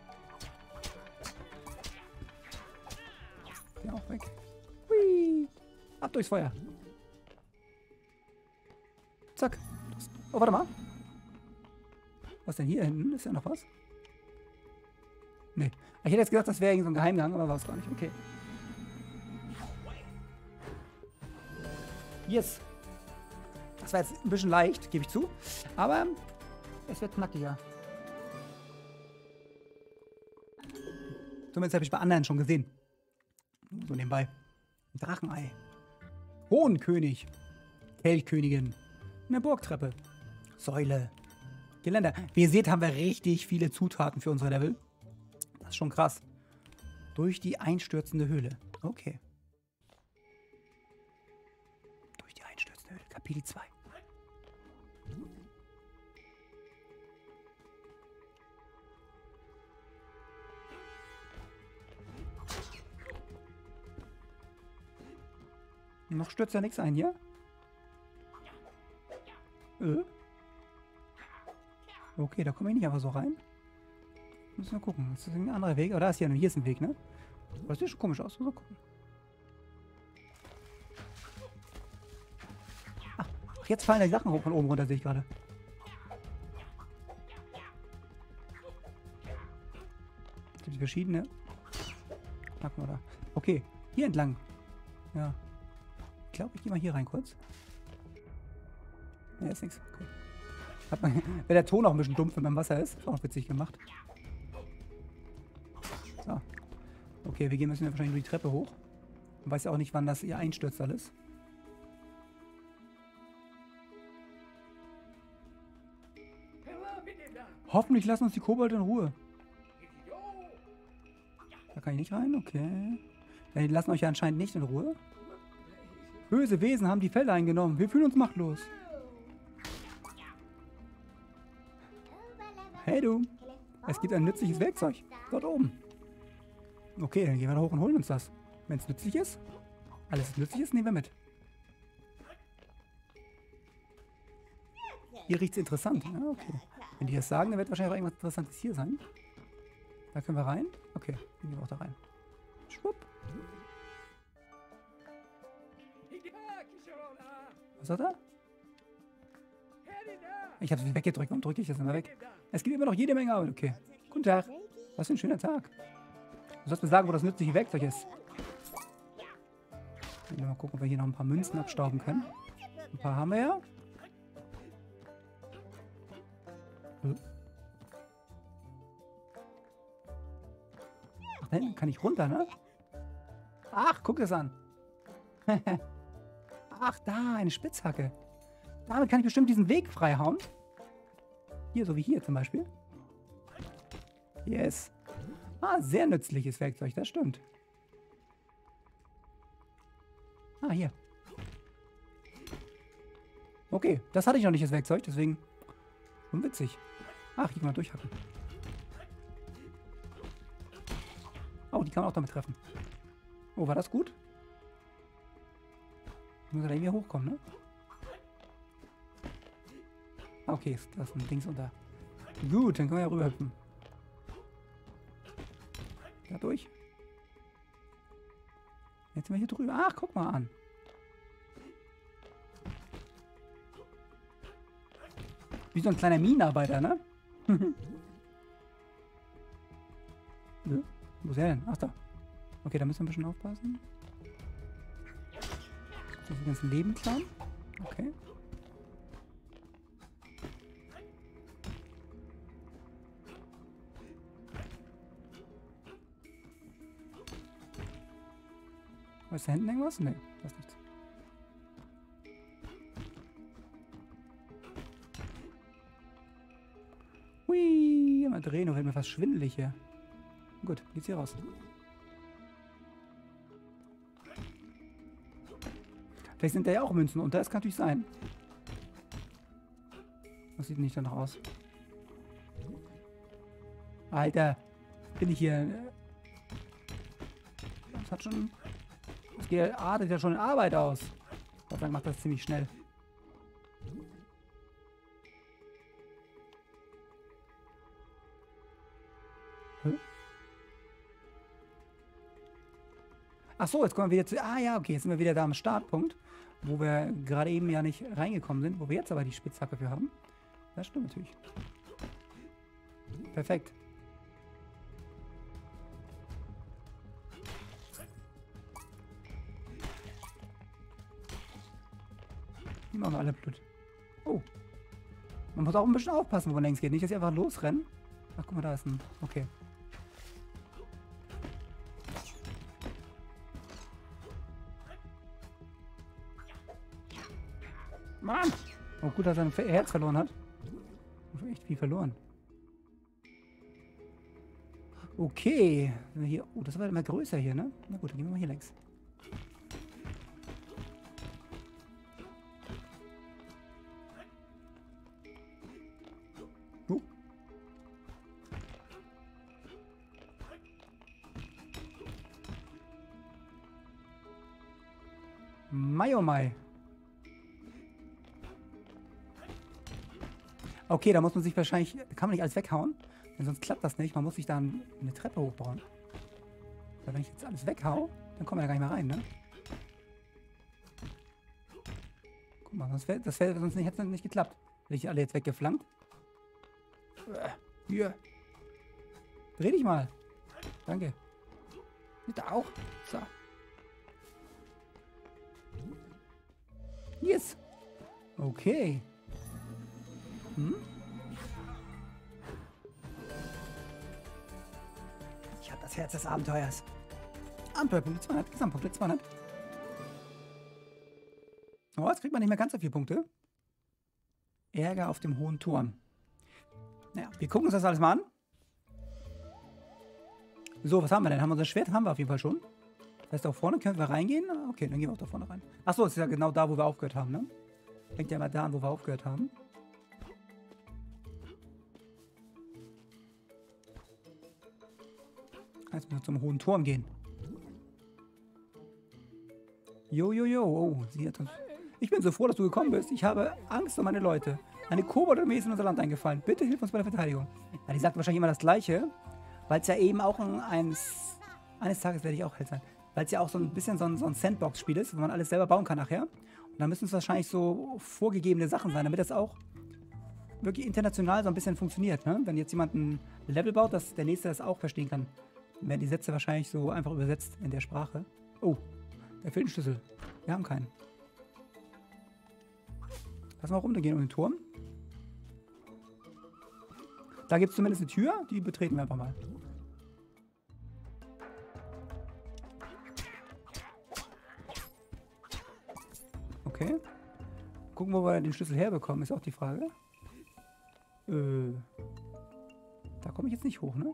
Der auch weg. Hui! Ab durchs Feuer. Zack. Oh, warte mal. Was denn hier hinten? Ist ja noch was? Nee. Ich hätte jetzt gedacht, das wäre so ein Geheimgang, aber war es gar nicht. Okay. Yes. Das war jetzt ein bisschen leicht, gebe ich zu. Aber es wird knackiger. Zumindest habe ich bei anderen schon gesehen. So nebenbei. Drachenei. Hohenkönig. Kelchkönigin. Eine Burgtreppe. Säule. Geländer. Wie ihr seht, haben wir richtig viele Zutaten für unsere Level. Das ist schon krass. Durch die einstürzende Höhle. Okay. Durch die einstürzende Höhle. Kapitel zwei. Noch stürzt ja nichts ein hier. Äh. Okay, da komme ich nicht einfach so rein. Müssen wir gucken. Ist das ein anderer Weg? Oder oh, ist hier, hier ist ein Weg, ne? Das sieht schon komisch aus. Mal gucken. Ach, jetzt fallen die Sachen hoch von oben runter, sehe ich gerade. Es gibt verschiedene. Knacken wir da. Okay, hier entlang. Ja. Ich glaube, ich gehe mal hier rein kurz. Ne, ist nichts. Okay. Wäre der Ton auch ein bisschen dumpf, wenn man im Wasser ist. Ist auch witzig gemacht. So. Okay, wir gehen müssen ja wahrscheinlich nur die Treppe hoch. Man weiß ja auch nicht, wann das hier einstürzt alles. Hoffentlich lassen uns die Kobolde in Ruhe. Da kann ich nicht rein, okay. Ja, die lassen euch ja anscheinend nicht in Ruhe. Böse Wesen haben die Felder eingenommen. Wir fühlen uns machtlos. Hey du, es gibt ein nützliches Werkzeug. Dort oben. Okay, dann gehen wir da hoch und holen uns das. Wenn es nützlich ist. Alles nützlich ist, nehmen wir mit. Hier riecht es interessant. Ja, okay. Wenn die das sagen, dann wird wahrscheinlich auch irgendwas Interessantes hier sein. Da können wir rein. Okay, dann gehen wir auch da rein. Schwupp. Was hat er? Ich habe es weggedrückt. Warum drücke ich das immer weg? Es gibt immer noch jede Menge Arbeit. Okay. Guten Tag. Was für ein schöner Tag. Du sollst mir sagen, wo das nützliche Werkzeug ist. Mal gucken, ob wir hier noch ein paar Münzen abstauben können. Ein paar haben wir ja. Ach, da hinten kann ich runter, ne? Ach, guck das an. Ach, da, eine Spitzhacke. Damit kann ich bestimmt diesen Weg freihauen. Hier, so wie hier zum Beispiel. Yes. Ah, sehr nützliches Werkzeug, das stimmt. Ah, hier. Okay, das hatte ich noch nicht, das Werkzeug, deswegen schon witzig. Ach, hier kann man durchhacken. Oh, die kann man auch damit treffen. Oh, war das gut? Muss er da irgendwie hochkommen, ne? Okay, da ist ein Dings unter. Gut, dann können wir ja rüberhüpfen. Da durch. Jetzt sind wir hier drüber. Ach, guck mal an. Wie so ein kleiner Minenarbeiter, ne? Ja, wo ist er denn? Ach, da. Okay, da müssen wir ein bisschen aufpassen. So, die ganzen Leben klauen. Okay. Ist da hinten irgendwas? Nee, da ist nichts. Hui, mal drehen, wird mir fast schwindelig hier. Gut, geht's hier raus. Vielleicht sind da ja auch Münzen unter, das kann natürlich sein. Das sieht nicht danach aus. Alter, bin ich hier... Das hat schon... Das geht, artet ja schon in Arbeit aus. Gott sei Dank macht das ziemlich schnell. Hä? Ach so, jetzt kommen wir wieder zu... Ah ja, okay, jetzt sind wir wieder da am Startpunkt, wo wir gerade eben ja nicht reingekommen sind, wo wir jetzt aber die Spitzhacke für haben. Das stimmt natürlich. Perfekt. Die machen alle Blut. Oh. Man muss auch ein bisschen aufpassen, wo man längs geht. Nicht, dass sie einfach losrennen. Ach, guck mal, da ist ein... Okay. Mann! Oh, gut, dass er ein Herz verloren hat. Echt viel verloren. Okay. Hier, oh, das war immer größer hier, ne? Na gut, dann gehen wir mal hier längs. Oh. Mai oh Mai. Okay, da muss man sich wahrscheinlich... Da kann man nicht alles weghauen. Denn sonst klappt das nicht. Man muss sich dann eine Treppe hochbauen. Weil wenn ich jetzt alles weghau, dann kommen wir da gar nicht mehr rein, ne? Guck mal, sonst wär, das wäre sonst nicht, hätte es nicht geklappt. Hätte ich alle jetzt weggeflankt. Hier. Dreh dich mal. Danke. Da auch. So. Yes. Okay. Hm? Ich habe das Herz des Abenteuers. Abenteuerpunkte zweihundert, Gesamtpunkte zweihundert. Oh, jetzt kriegt man nicht mehr ganz so viele Punkte. Ärger auf dem hohen Turm. Naja, wir gucken uns das alles mal an. So, was haben wir denn? Haben wir unser Schwert? Haben wir auf jeden Fall schon. Das heißt, auch vorne können wir reingehen. Okay, dann gehen wir auch da vorne rein. Achso, das ist ja genau da, wo wir aufgehört haben, ne? Fängt ja mal da an, wo wir aufgehört haben. Jetzt müssen wir zum hohen Turm gehen. Jo, jo, jo. Oh, sie hat uns... Ich bin so froh, dass du gekommen bist. Ich habe Angst um meine Leute. Eine Kobold-Armee ist in unser Land eingefallen. Bitte hilf uns bei der Verteidigung. Ja, die sagt wahrscheinlich immer das Gleiche, weil es ja eben auch ein... Eins, eines Tages werde ich auch Held sein. Weil es ja auch so ein bisschen so ein, so ein Sandbox-Spiel ist, wo man alles selber bauen kann nachher. Und dann müssen es wahrscheinlich so vorgegebene Sachen sein, damit das auch wirklich international so ein bisschen funktioniert. Ne? Wenn jetzt jemand ein Level baut, dass der Nächste das auch verstehen kann. Dann werden die Sätze wahrscheinlich so einfach übersetzt in der Sprache. Oh, da fehlt ein Schlüssel. Wir haben keinen. Lass mal runtergehen um den Turm. Da gibt es zumindest eine Tür, die betreten wir einfach mal. Okay. Gucken, wo wir den Schlüssel herbekommen, ist auch die Frage. Äh. Da komme ich jetzt nicht hoch, ne?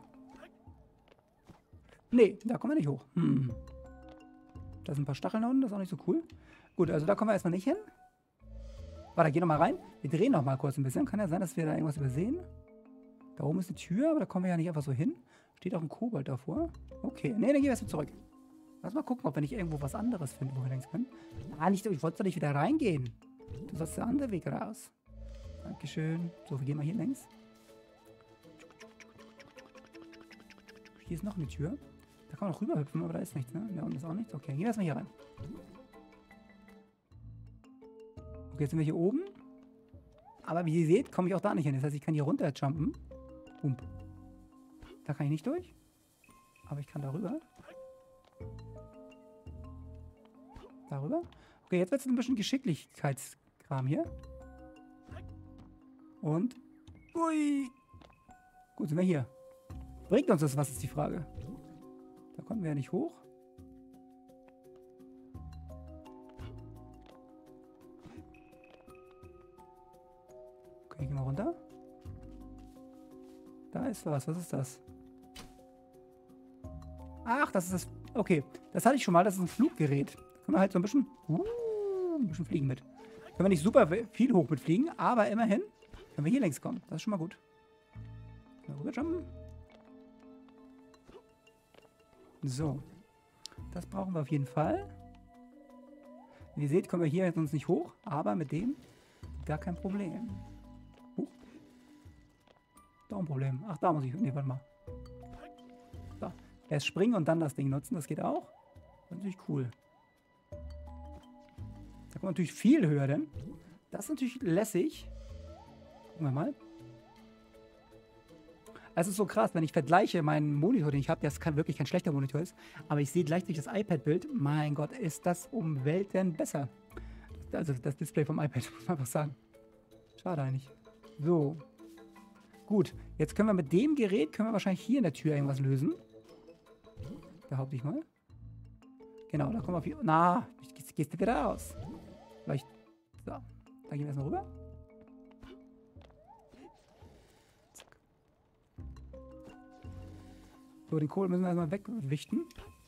Nee, da kommen wir nicht hoch. Hm. Da sind ein paar Stacheln da unten, das ist auch nicht so cool. Gut, also da kommen wir erstmal nicht hin. Warte, geh nochmal rein. Wir drehen nochmal kurz ein bisschen. Kann ja sein, dass wir da irgendwas übersehen. Da oben ist eine Tür, aber da kommen wir ja nicht einfach so hin. Steht auch ein Kobold davor. Okay, nee, dann gehen wir erstmal zurück. Lass mal gucken, ob wir nicht irgendwo was anderes finden, wo wir längst können. Ah, nicht, ich wollte doch nicht wieder reingehen. Du sollst der andere Weg raus. Dankeschön. So, wir gehen mal hier längs. Hier ist noch eine Tür. Da kann man auch rüberhüpfen, aber da ist nichts, ne? Da unten ist auch nichts. Okay, gehen wir erstmal hier rein. Okay, jetzt sind wir hier oben. Aber wie ihr seht, komme ich auch da nicht hin. Das heißt, ich kann hier runter jumpen. Boom. Da kann ich nicht durch. Aber ich kann darüber. Darüber. Okay, jetzt wird es ein bisschen Geschicklichkeitskram hier. Und... Ui! Gut, sind wir hier. Bringt uns das was, ist die Frage. Da kommen wir ja nicht hoch. Okay, gehen wir runter. Da ist was. Was ist das? Ach, das ist das... Okay, das hatte ich schon mal. Das ist ein Fluggerät. Da können wir halt so ein bisschen... Uh, ein bisschen fliegen mit. Können wir nicht super viel hoch mitfliegen, aber immerhin können wir hier längs kommen. Das ist schon mal gut. Können wir rüberjumpen? So. Das brauchen wir auf jeden Fall. Wie ihr seht, kommen wir hier jetzt uns nicht hoch, aber mit dem gar kein Problem. Huch. Da ein Problem. Ach, da muss ich... Nee, warte mal. So. Erst springen und dann das Ding nutzen. Das geht auch. Das ist natürlich cool. Da kommt man natürlich viel höher, denn das ist natürlich lässig. Gucken wir mal. Es ist so krass, wenn ich vergleiche meinen Monitor, den ich habe, der kein, wirklich kein schlechter Monitor ist, aber ich sehe gleich durch das iPad-Bild, mein Gott, ist das um Welten besser. Also das Display vom iPad, muss man einfach sagen. Schade eigentlich. So. Gut, jetzt können wir mit dem Gerät, können wir wahrscheinlich hier in der Tür irgendwas lösen. Behaupte ich mal. Genau, da kommen wir auf hier. Na, jetzt gehst du wieder raus. Vielleicht. So, da gehen wir erstmal rüber. Zack. So, den Kohl müssen wir erstmal wegwichten.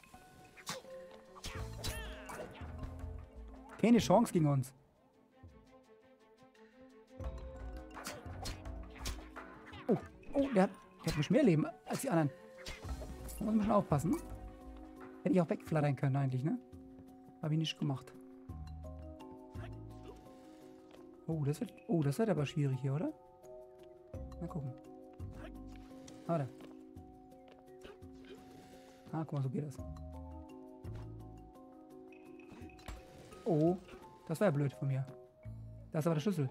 Keine Chance gegen uns. Oh, oh, der hat, der hat mich mehr Leben als die anderen. Da muss man schon aufpassen. Hätte ich auch wegflattern können eigentlich, ne? Habe ich nicht gemacht. Oh, das wird, oh, das wird aber schwierig hier, oder? Mal gucken. Warte. Ah, guck mal, so geht das. Oh, das war ja blöd von mir. Das ist aber der Schlüssel.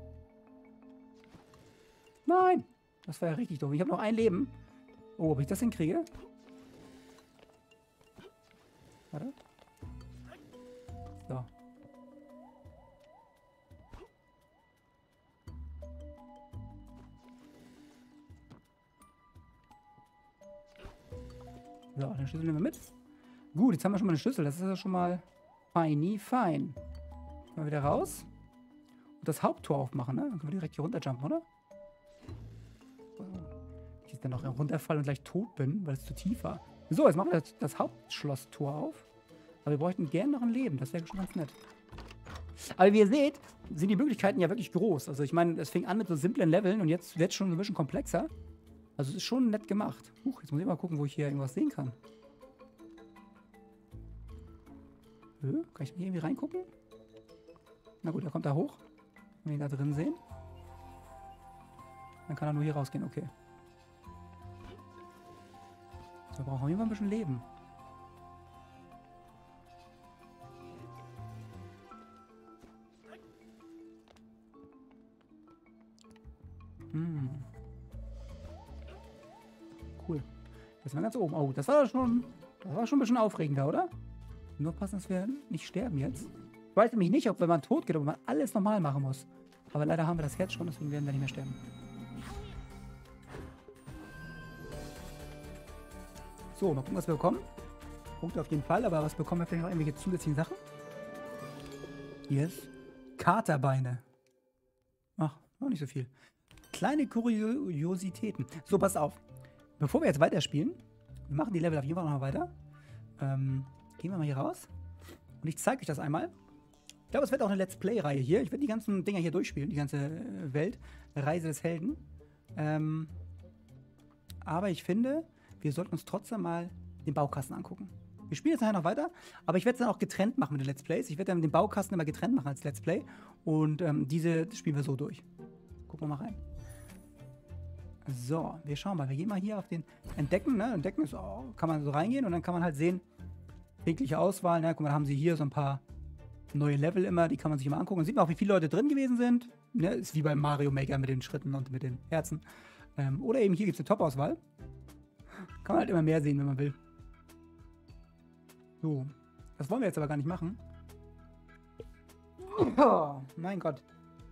Nein! Das war ja richtig doof. Ich habe noch ein Leben. Oh, ob ich das hinkriege? Warte. So. So, den Schlüssel nehmen wir mit. Gut, jetzt haben wir schon mal einen Schlüssel. Das ist ja schon mal feini fein. Gehen wir wieder raus. Und das Haupttor aufmachen, ne? Dann können wir direkt hier runterjumpen, oder? Ich jetzt dann noch runterfallen und gleich tot bin, weil es zu tief war. So, jetzt machen wir das, das Hauptschlosstor auf. Aber wir bräuchten gerne noch ein Leben. Das wäre schon ganz nett. Aber wie ihr seht, sind die Möglichkeiten ja wirklich groß. Also ich meine, es fing an mit so simplen Leveln und jetzt wird es schon ein bisschen komplexer. Also es ist schon nett gemacht. Huch, jetzt muss ich mal gucken, wo ich hier irgendwas sehen kann. Hö, kann ich hier irgendwie reingucken? Na gut, er kommt da hoch. Wenn wir ihn da drin sehen. Dann kann er nur hier rausgehen, okay. So, wir brauchen auf jeden Fall ein bisschen Leben. Hm. Cool. Jetzt sind wir ganz oben. Oh, das war schon, das war schon ein bisschen aufregender, oder? Nur passen, dass wir nicht sterben jetzt. Ich weiß nämlich nicht, ob wenn man tot geht, ob man alles normal machen muss. Aber leider haben wir das Herz schon, deswegen werden wir nicht mehr sterben. So, mal gucken, was wir bekommen. Punkte auf jeden Fall, aber was bekommen wir vielleicht noch irgendwelche zusätzlichen Sachen? Hier ist Katerbeine. Ach, noch nicht so viel. Kleine Kuriositäten. So, pass auf. Bevor wir jetzt weiterspielen, wir machen die Level auf jeden Fall noch mal weiter. Ähm, gehen wir mal hier raus. Und ich zeige euch das einmal. Ich glaube, es wird auch eine Let's Play-Reihe hier. Ich werde die ganzen Dinger hier durchspielen, die ganze Welt. Reise des Helden. Ähm, aber ich finde, wir sollten uns trotzdem mal den Baukasten angucken. Wir spielen jetzt nachher noch weiter, aber ich werde es dann auch getrennt machen mit den Let's Plays. Ich werde dann den Baukasten immer getrennt machen als Let's Play. Und ähm, diese spielen wir so durch. Gucken wir mal rein. So, wir schauen mal. Wir gehen mal hier auf den Entdecken. Ne? Entdecken ist auch, kann man so reingehen und dann kann man halt sehen, tägliche Auswahl. Ne? Guck mal, da haben sie hier so ein paar neue Level immer. Die kann man sich immer angucken. Dann sieht man auch, wie viele Leute drin gewesen sind. Ne? Ist wie beim Mario Maker mit den Schritten und mit den Herzen. Ähm, oder eben hier gibt es eine Top-Auswahl. Kann man halt immer mehr sehen, wenn man will. So, das wollen wir jetzt aber gar nicht machen. Oh, mein Gott.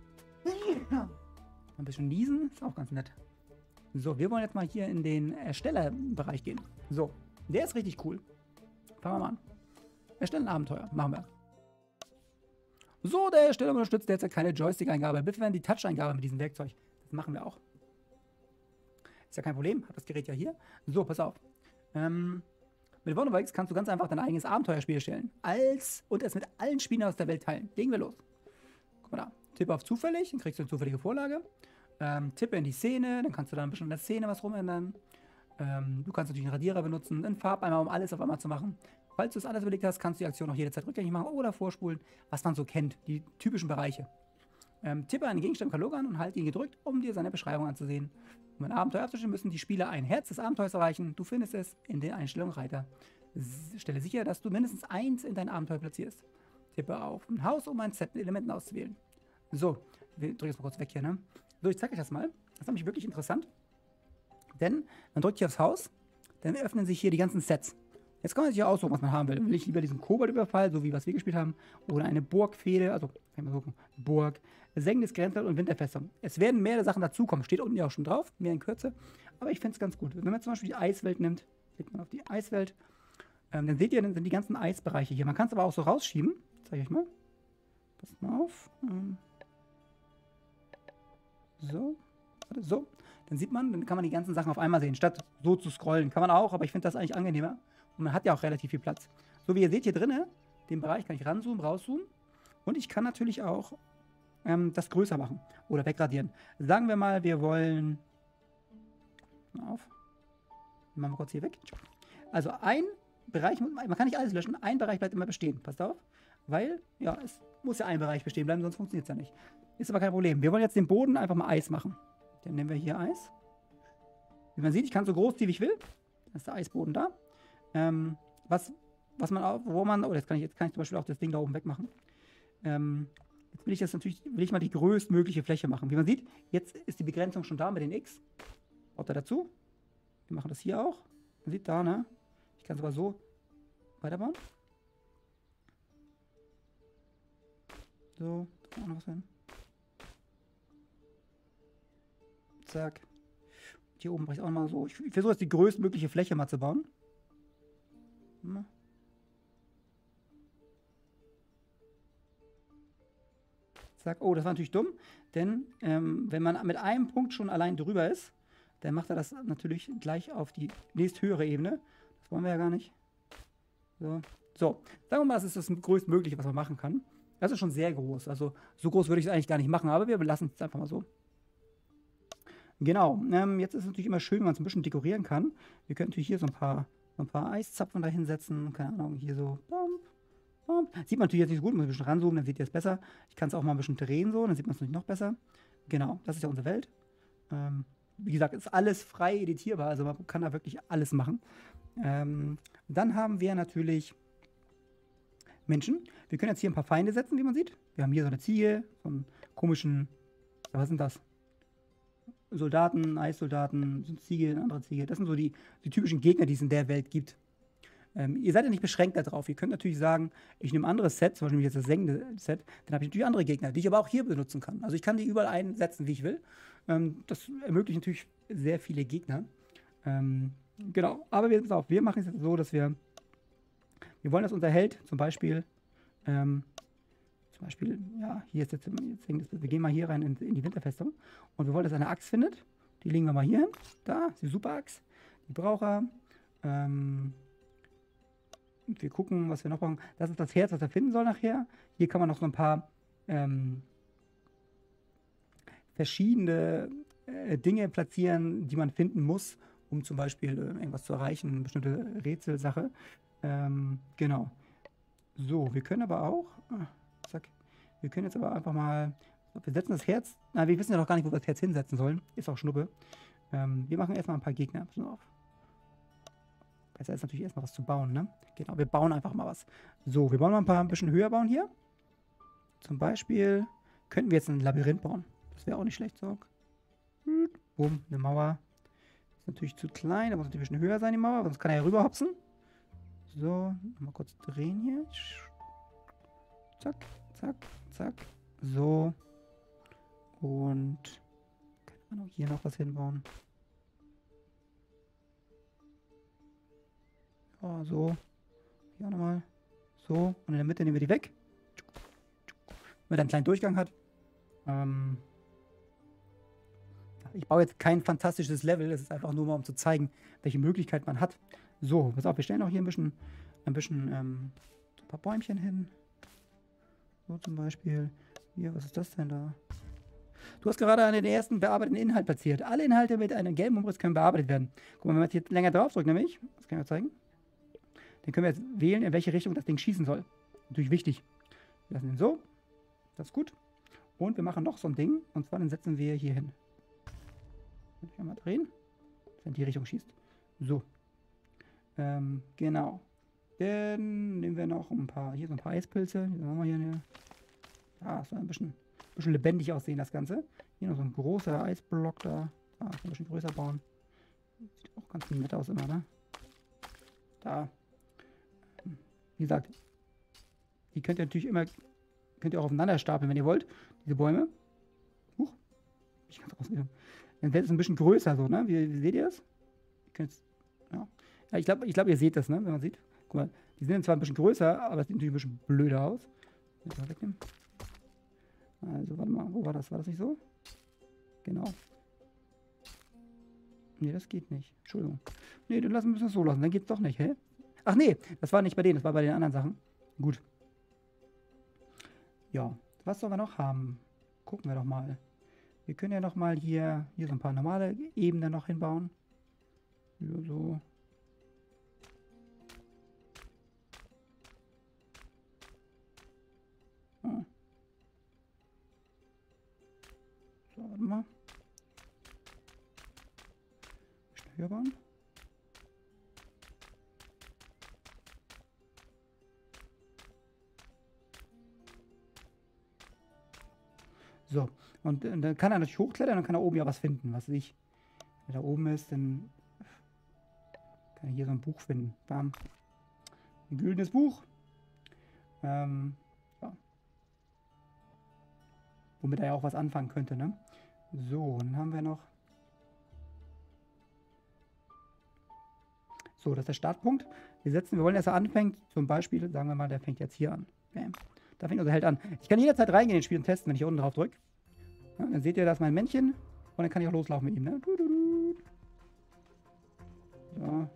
Ein bisschen niesen, ist auch ganz nett. So, wir wollen jetzt mal hier in den Erstellerbereich gehen. So, der ist richtig cool. Fangen wir mal an. Erstellen Abenteuer, machen wir. So, der Ersteller unterstützt derzeit keine Joystick-Eingabe. Bitte werden die Touch-Eingabe mit diesem Werkzeug. Das machen wir auch. Ist ja kein Problem, hab das Gerät ja hier. So, pass auf. Ähm, mit Wonderworks kannst du ganz einfach dein eigenes Abenteuerspiel erstellen. Als und es mit allen Spielern aus der Welt teilen. Legen wir los. Guck mal da. Tippe auf zufällig, dann kriegst du eine zufällige Vorlage. Ähm, tippe in die Szene, dann kannst du da ein bisschen in der Szene was rumändern. Ähm, du kannst natürlich einen Radierer benutzen, einen Farbeimer, um alles auf einmal zu machen. Falls du es alles überlegt hast, kannst du die Aktion auch jederzeit rückgängig machen oder vorspulen, was man so kennt, die typischen Bereiche. Ähm, tippe einen Gegenstand im Katalog an und halte ihn gedrückt, um dir seine Beschreibung anzusehen. Um ein Abenteuer abzuschließen, müssen die Spieler ein Herz des Abenteuers erreichen. Du findest es in den Einstellungen Reiter. Stelle sicher, dass du mindestens eins in dein Abenteuer platzierst. Tippe auf ein Haus, um ein Set mit Elementen auszuwählen. So, wir drücken jetzt mal kurz weg hier, ne? So, ich zeige euch das mal. Das ist nämlich wirklich interessant. Denn man drückt hier aufs Haus, dann öffnen sich hier die ganzen Sets. Jetzt kann man sich ja aussuchen, was man haben will. Will ich lieber diesen Koboldüberfall, so wie was wir gespielt haben, oder eine Burgfehde, also kann man gucken, Burg, senkendes Grenzland und Winterfestung. Es werden mehrere Sachen dazukommen, steht unten ja auch schon drauf, mehr in Kürze. Aber ich finde es ganz gut. Wenn man zum Beispiel die Eiswelt nimmt, klickt man auf die Eiswelt, ähm, dann seht ihr, dann sind die ganzen Eisbereiche hier. Man kann es aber auch so rausschieben. Zeige ich euch mal. Passt mal auf. Ähm, so. So. Dann sieht man, dann kann man die ganzen Sachen auf einmal sehen, statt so zu scrollen. Kann man auch, aber ich finde das eigentlich angenehmer. Und man hat ja auch relativ viel Platz. So wie ihr seht hier drinnen, den Bereich kann ich ranzoomen, rauszoomen. Und ich kann natürlich auch ähm, das größer machen oder wegradieren. Sagen wir mal, wir wollen... Mal auf. Machen wir kurz hier weg. Also ein Bereich, man kann nicht alles löschen, ein Bereich bleibt immer bestehen. Passt auf. Weil, ja, es muss ja ein Bereich bestehen bleiben, sonst funktioniert es ja nicht. Ist aber kein Problem. Wir wollen jetzt den Boden einfach mal Eis machen. Dann nehmen wir hier Eis. Wie man sieht, ich kann so groß ziehen, wie ich will. Dann ist der Eisboden da. Ähm, was, was man auch, wo man, oh, jetzt kann ich, jetzt kann ich zum Beispiel auch das Ding da oben wegmachen. Ähm, jetzt will ich das natürlich, will ich mal die größtmögliche Fläche machen. Wie man sieht, jetzt ist die Begrenzung schon da mit den X. Baut er dazu. Wir machen das hier auch. Man sieht da, ne? Ich kann sogar so weiterbauen. So, da kann auch noch was hin. Zack. Hier oben mache ich auch mal so. Ich versuche jetzt die größtmögliche Fläche mal zu bauen. Mal. Zack. Oh, das war natürlich dumm. Denn ähm, wenn man mit einem Punkt schon allein drüber ist, dann macht er das natürlich gleich auf die nächsthöhere Ebene. Das wollen wir ja gar nicht. So. So. Sagen wir mal, das ist das größtmögliche, was man machen kann. Das ist schon sehr groß. Also so groß würde ich es eigentlich gar nicht machen, aber wir belassen es einfach mal so. Genau. Ähm, jetzt ist es natürlich immer schön, wenn man es ein bisschen dekorieren kann. Wir können natürlich hier so ein paar, so ein paar Eiszapfen da hinsetzen. Keine Ahnung, hier so. Bam, bam. Sieht man natürlich jetzt nicht so gut, muss ein bisschen ranzoomen, dann seht ihr es besser. Ich kann es auch mal ein bisschen drehen so, dann sieht man es natürlich noch besser. Genau, das ist ja unsere Welt. Ähm, wie gesagt, ist alles frei editierbar, also man kann da wirklich alles machen. Ähm, dann haben wir natürlich Menschen. Wir können jetzt hier ein paar Feinde setzen, wie man sieht. Wir haben hier so eine Ziege, so einen komischen, was sind das? Soldaten, Eissoldaten, so eine Ziege, eine andere Ziege. Das sind so die, die typischen Gegner, die es in der Welt gibt. Ähm, ihr seid ja nicht beschränkt darauf. Ihr könnt natürlich sagen, ich nehme ein anderes Set, zum Beispiel jetzt das sengende Set, dann habe ich natürlich andere Gegner, die ich aber auch hier benutzen kann. Also ich kann die überall einsetzen, wie ich will. Ähm, das ermöglicht natürlich sehr viele Gegner. Ähm, genau, aber wir, pass auf, wir machen es jetzt so, dass wir, wir wollen, dass unser Held zum Beispiel, ähm, zum Beispiel, ja, hier ist jetzt, jetzt wir gehen mal hier rein in, in die Winterfestung und wir wollen, dass er eine Axt findet. Die legen wir mal hier hin. Da, ist die Super-Axt. Die braucht er. Ähm, wir gucken, was wir noch brauchen. Das ist das Herz, was er finden soll nachher. Hier kann man noch so ein paar ähm, verschiedene äh, Dinge platzieren, die man finden muss, um zum Beispiel äh, irgendwas zu erreichen, eine bestimmte Rätselsache. Ähm, genau. So, wir können aber auch, ah, zack, wir können jetzt aber einfach mal, wir setzen das Herz, na, wir wissen ja noch gar nicht, wo wir das Herz hinsetzen sollen, ist auch Schnuppe. Ähm, wir machen erstmal ein paar Gegner, pass auf. Besser ist natürlich erstmal was zu bauen, ne? Genau, wir bauen einfach mal was. So, wir wollen mal ein paar ein bisschen höher bauen hier. Zum Beispiel könnten wir jetzt ein Labyrinth bauen. Das wäre auch nicht schlecht, so. Bumm, eine Mauer. Ist natürlich zu klein, da muss natürlich ein bisschen höher sein, die Mauer, sonst kann er ja rüberhopsen. So, mal kurz drehen hier. Zack, zack, zack. So. Und keine Ahnung, hier noch was hinbauen. Ja, so. Hier auch nochmal. So. Und in der Mitte nehmen wir die weg. Wenn er einen kleinen Durchgang hat. Ähm ich baue jetzt kein fantastisches Level. Das ist einfach nur mal, um zu zeigen, welche Möglichkeit man hat. So, pass auf, wir stellen auch hier ein bisschen, ein bisschen, ähm, so ein paar Bäumchen hin. So zum Beispiel. Hier, was ist das denn da? Du hast gerade einen ersten bearbeiteten Inhalt platziert. Alle Inhalte mit einem gelben Umriss können bearbeitet werden. Guck mal, wenn man jetzt länger drauf drückt, nämlich, das kann ich mal zeigen, dann können wir jetzt wählen, in welche Richtung das Ding schießen soll. Natürlich wichtig. Wir lassen ihn so. Das ist gut. Und wir machen noch so ein Ding. Und zwar, dann setzen wir hier hin. Kann ich mal drehen, dass er in die Richtung schießt. So. Ähm, genau. Dann nehmen wir noch ein paar, hier so ein paar Eispilze. Hier haben wir hier eine, ja, soll ein bisschen, bisschen lebendig aussehen, das Ganze. Hier noch so ein großer Eisblock da. Da, ein bisschen größer bauen. Sieht auch ganz nett aus immer, ne? Da. Wie gesagt, die könnt ihr natürlich immer, könnt ihr auch aufeinander stapeln, wenn ihr wollt, diese Bäume. Huch, ich kann es rausnehmen. Dann wird es ein bisschen größer so, ne? Wie, wie seht ihr das? Ihr könnt's, ja. ja, ich glaube, ich glaub, ihr seht das, ne? Wenn man sieht. Guck mal, die sind zwar ein bisschen größer, aber es sieht natürlich ein bisschen blöder aus. Mal wegnehmen. Also, warte mal, wo war das? War das nicht so? Genau. Nee, das geht nicht. Entschuldigung. Nee, dann lassen wir es so lassen. Dann geht's doch nicht, hä? Ach nee, das war nicht bei denen, das war bei den anderen Sachen. Gut. Ja, was sollen wir noch haben? Gucken wir doch mal. Wir können ja noch mal hier, hier so ein paar normale Ebenen noch hinbauen. Ja, so. Ah. So, warte mal. Höher bauen. So, und äh, dann kann er natürlich hochklettern, dann kann er oben ja was finden, was weiß ich. Wenn er da oben ist, dann kann er hier so ein Buch finden. Bam. Ein güldenes Buch. Ähm, ja. Womit er ja auch was anfangen könnte, ne? So, dann haben wir noch. So, das ist der Startpunkt. Wir setzen, wir wollen, dass er anfängt. Zum Beispiel, sagen wir mal, der fängt jetzt hier an. Bam. Da fängt unser Held an. Ich kann jederzeit reingehen in das Spiel und testen, wenn ich hier unten drauf drücke. Ja, dann seht ihr, das ist mein Männchen. Und dann kann ich auch loslaufen mit ihm, ne? So.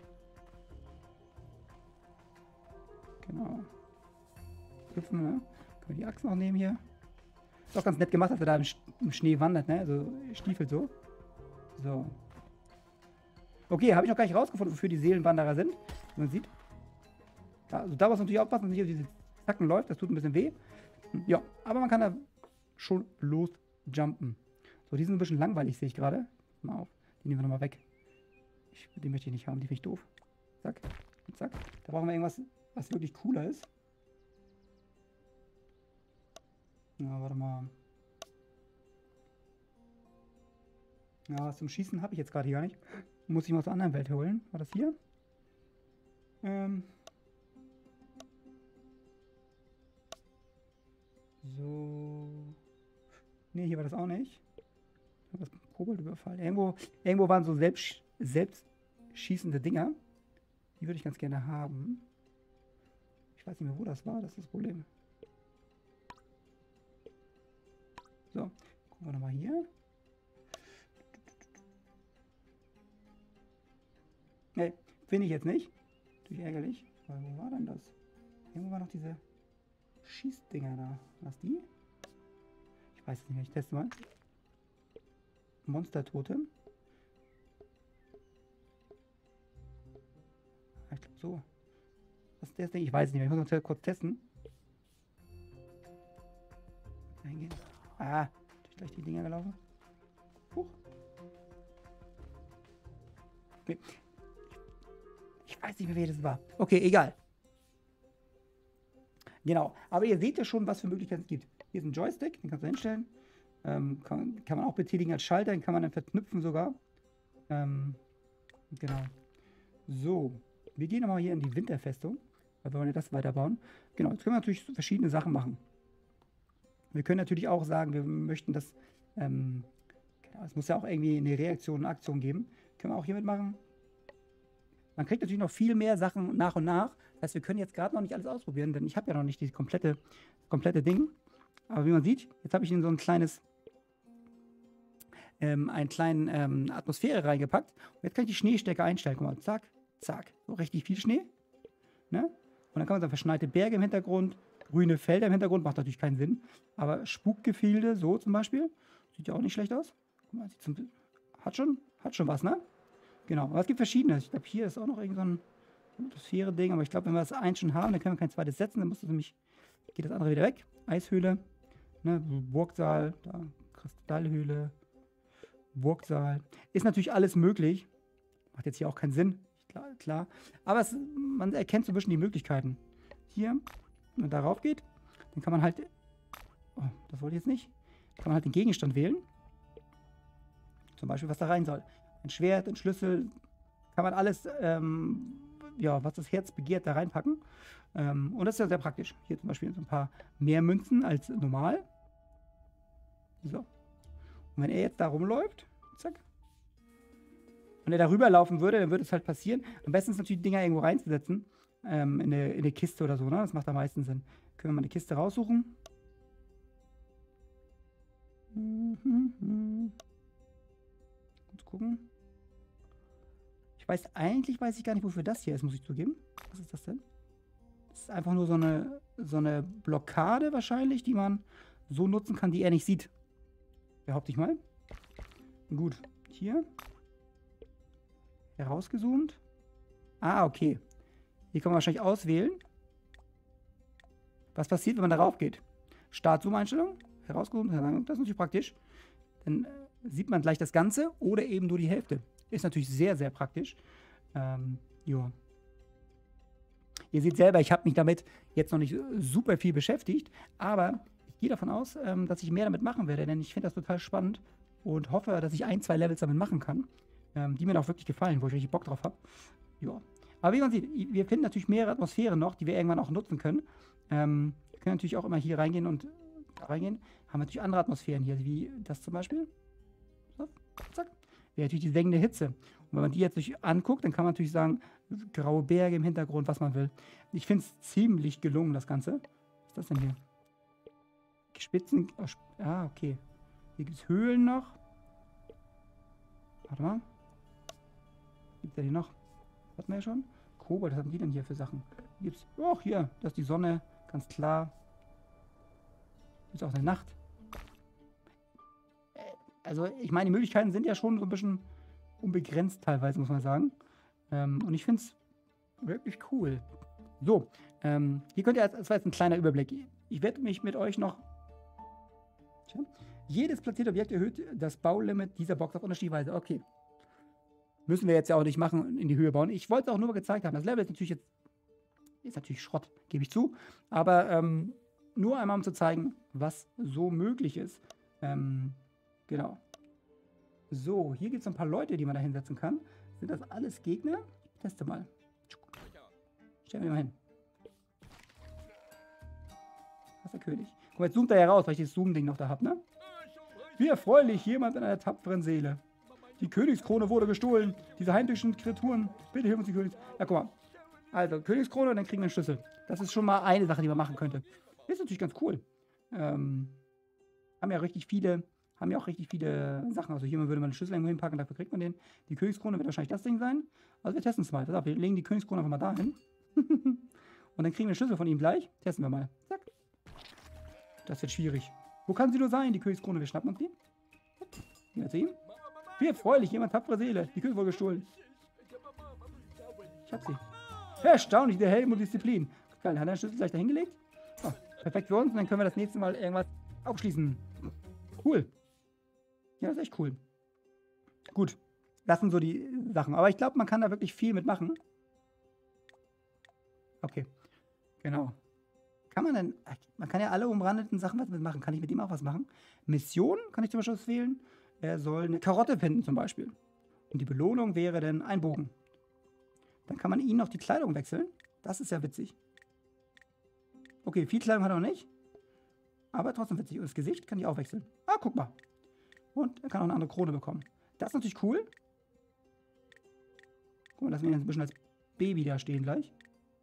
Genau. Hüpfen, ne? Können wir die Axt noch nehmen hier. Ist auch ganz nett gemacht, dass er da im, Sch im Schnee wandert, ne? Also stiefelt so. So. Okay, habe ich noch gar nicht rausgefunden, wofür die Seelenwanderer sind. Wie man sieht. Ja, also da muss man natürlich aufpassen, dass man nicht auf diese Zacken läuft. Das tut ein bisschen weh. Ja, aber man kann da schon losjumpen. So, die sind ein bisschen langweilig, sehe ich gerade. Mal auf. Die nehmen wir nochmal weg. Ich, die möchte ich nicht haben, die finde ich doof. Zack. Und zack. Da brauchen wir irgendwas, was wirklich cooler ist. Ja, warte mal. Ja, was zum Schießen habe ich jetzt gerade hier gar nicht. Muss ich mal aus der anderen Welt holen. War das hier? Ähm. So. Ne, hier war das auch nicht. Das Koboldüberfall. Irgendwo, irgendwo waren so selbst, selbst schießende Dinger. Die würde ich ganz gerne haben. Ich weiß nicht mehr, wo das war. Das ist das Problem. So, gucken wir nochmal hier. Ne, finde ich jetzt nicht. Natürlich ärgerlich. Aber wo war denn das? Irgendwo war noch diese Schießdinger da. Was die? Ich weiß es nicht mehr. Ich teste mal. Monster-Totem. Ich glaube so. Was ist das Ding? Ich weiß es nicht mehr. Ich muss noch kurz testen. Reingehen. Ah, durch gleich die Dinger gelaufen. Huch. Nee. Ich weiß nicht mehr, wer das war. Okay, egal. Genau. Aber ihr seht ja schon, was für Möglichkeiten es gibt. Hier ist ein Joystick, den kannst du hinstellen. Ähm, kann, kann man auch betätigen als Schalter, den kann man dann verknüpfen sogar. Ähm, genau. So, wir gehen nochmal hier in die Winterfestung, weil wir wollen ja das weiterbauen. Genau, jetzt können wir natürlich verschiedene Sachen machen. Wir können natürlich auch sagen, wir möchten das, ähm, genau, es muss ja auch irgendwie eine Reaktion, eine Aktion geben. Können wir auch hiermit machen. Man kriegt natürlich noch viel mehr Sachen nach und nach. Das heißt, wir können jetzt gerade noch nicht alles ausprobieren, denn ich habe ja noch nicht dieses komplette, komplette Ding. Aber wie man sieht, jetzt habe ich in so ein kleines, ähm, einen kleinen ähm, Atmosphäre reingepackt. Und jetzt kann ich die Schneestärke einstellen. Guck mal, zack, zack. So richtig viel Schnee. Ne? Und dann kann man sagen, verschneite Berge im Hintergrund, grüne Felder im Hintergrund, macht natürlich keinen Sinn. Aber Spukgefilde, so zum Beispiel, sieht ja auch nicht schlecht aus. Guck mal, sieht zum, hat, schon, hat schon was, ne? Genau, aber es gibt verschiedene. Ich glaube, hier ist auch noch irgend so ein Atmosphäre-Ding. Aber ich glaube, wenn wir das eins schon haben, dann können wir kein zweites setzen. Dann muss das nämlich, geht das andere wieder weg. Eishöhle, ne? Burgsaal, da, Kristallhöhle, Burgsaal. Ist natürlich alles möglich. Macht jetzt hier auch keinen Sinn. Klar, klar. Aber es, man erkennt so ein bisschen die Möglichkeiten. Hier, wenn man darauf geht, dann kann man halt, oh, das wollte ich jetzt nicht, kann man halt den Gegenstand wählen. Zum Beispiel, was da rein soll. Ein Schwert, ein Schlüssel, kann man alles, ähm, ja, was das Herz begehrt, da reinpacken. Ähm, und das ist ja sehr praktisch. Hier zum Beispiel so ein paar mehr Münzen als normal. So. Und wenn er jetzt da rumläuft, zack. Und er darüber laufen würde, dann würde es halt passieren. Am besten ist natürlich, die Dinger irgendwo reinzusetzen. Ähm, in, eine, in eine Kiste oder so, ne? Das macht am meisten Sinn. Können wir mal eine Kiste raussuchen. Mhm. Kurz gucken. Ich weiß, eigentlich weiß ich gar nicht, wofür das hier ist, muss ich zugeben. Was ist das denn? Das ist einfach nur so eine, so eine Blockade wahrscheinlich, die man so nutzen kann, die er nicht sieht. Behaupte ich mal. Gut. Hier. Herausgezoomt. Ah, okay. Hier kann man wahrscheinlich auswählen. Was passiert, wenn man darauf geht? Start-Zoom-Einstellung. Herausgezoomt. Das ist natürlich praktisch. Dann sieht man gleich das Ganze oder eben nur die Hälfte. Ist natürlich sehr, sehr praktisch. Ähm, jo. Ihr seht selber, ich habe mich damit jetzt noch nicht super viel beschäftigt, aber ich gehe davon aus, ähm, dass ich mehr damit machen werde, denn ich finde das total spannend und hoffe, dass ich ein, zwei Levels damit machen kann, ähm, die mir auch wirklich gefallen, wo ich richtig Bock drauf habe. Ja. Aber wie man sieht, wir finden natürlich mehrere Atmosphären noch, die wir irgendwann auch nutzen können. Ähm, wir können natürlich auch immer hier reingehen und da reingehen. Haben wir natürlich andere Atmosphären hier, wie das zum Beispiel. So, zack. Wäre natürlich die sengende Hitze. Und wenn man die jetzt sich anguckt, dann kann man natürlich sagen, graue Berge im Hintergrund, was man will. Ich finde es ziemlich gelungen, das Ganze. Was ist das denn hier? Spitzen. Oh, ah, okay. Hier gibt es Höhlen noch. Warte mal. Gibt es ja die noch? Hatten wir ja schon. Kobold, was haben die denn hier für Sachen? Hier gibt es. Oh, hier. Das ist die Sonne. Ganz klar. Ist auch eine Nacht. Also, ich meine, die Möglichkeiten sind ja schon so ein bisschen unbegrenzt teilweise, muss man sagen. Ähm, und ich finde es wirklich cool. So, ähm, hier könnt ihr, das war jetzt ein kleiner Überblick. Ich werde mich mit euch noch... Tja, jedes platzierte Objekt erhöht das Baulimit dieser Box auf unterschiedliche Weise. Okay. Müssen wir jetzt ja auch nicht machen, in die Höhe bauen. Ich wollte es auch nur mal gezeigt haben. Das Level ist natürlich jetzt... Ist natürlich Schrott, gebe ich zu. Aber ähm, nur einmal, um zu zeigen, was so möglich ist. Ähm... Genau. So, hier gibt es ein paar Leute, die man da hinsetzen kann. Sind das alles Gegner? Ich teste mal. Stellen wir mal hin. Was ist der König? Guck mal, jetzt zoomt er ja raus, weil ich das Zoom-Ding noch da habe, ne? Wie erfreulich, jemand in einer tapferen Seele. Die Königskrone wurde gestohlen. Diese heimtückischen Kreaturen. Bitte hilf uns die Königs... Ja, guck mal. Also, Königskrone und dann kriegen wir einen Schlüssel. Das ist schon mal eine Sache, die man machen könnte. Ist natürlich ganz cool. Ähm, haben ja richtig viele... Haben ja auch richtig viele Sachen. Also hier würde man den Schlüssel irgendwo hinpacken, dafür kriegt man den. Die Königskrone wird wahrscheinlich das Ding sein. Also wir testen es mal. Pass auf, wir legen die Königskrone einfach mal dahin. Und dann kriegen wir den Schlüssel von ihm gleich. Testen wir mal. Zack. Das wird schwierig. Wo kann sie nur sein, die Königskrone? Wir schnappen uns die. Gehen wir zu ihm. Wie erfreulich, jemand tapfere Seele. Die Königskrone wurde gestohlen. Ich hab sie. Erstaunlich, der Helm und Disziplin. Geil, hat er den Schlüssel gleich da hingelegt? Oh, perfekt für uns. Und dann können wir das nächste Mal irgendwas aufschließen. Cool. Ja, das ist echt cool. Gut. Das sind so die Sachen. Aber ich glaube, man kann da wirklich viel mitmachen. Okay. Genau. Kann man denn... Man kann ja alle umrandeten Sachen was mitmachen. Kann ich mit ihm auch was machen? Mission kann ich zum Beispiel auswählen. Er soll eine Karotte finden zum Beispiel. Und die Belohnung wäre dann ein Bogen. Dann kann man ihnen noch die Kleidung wechseln. Das ist ja witzig. Okay, viel Kleidung hat er noch nicht. Aber trotzdem witzig. Und das Gesicht kann ich auch wechseln. Ah, guck mal. Und er kann auch eine andere Krone bekommen. Das ist natürlich cool. Guck mal, lassen wir ihn ein bisschen als Baby da stehen gleich.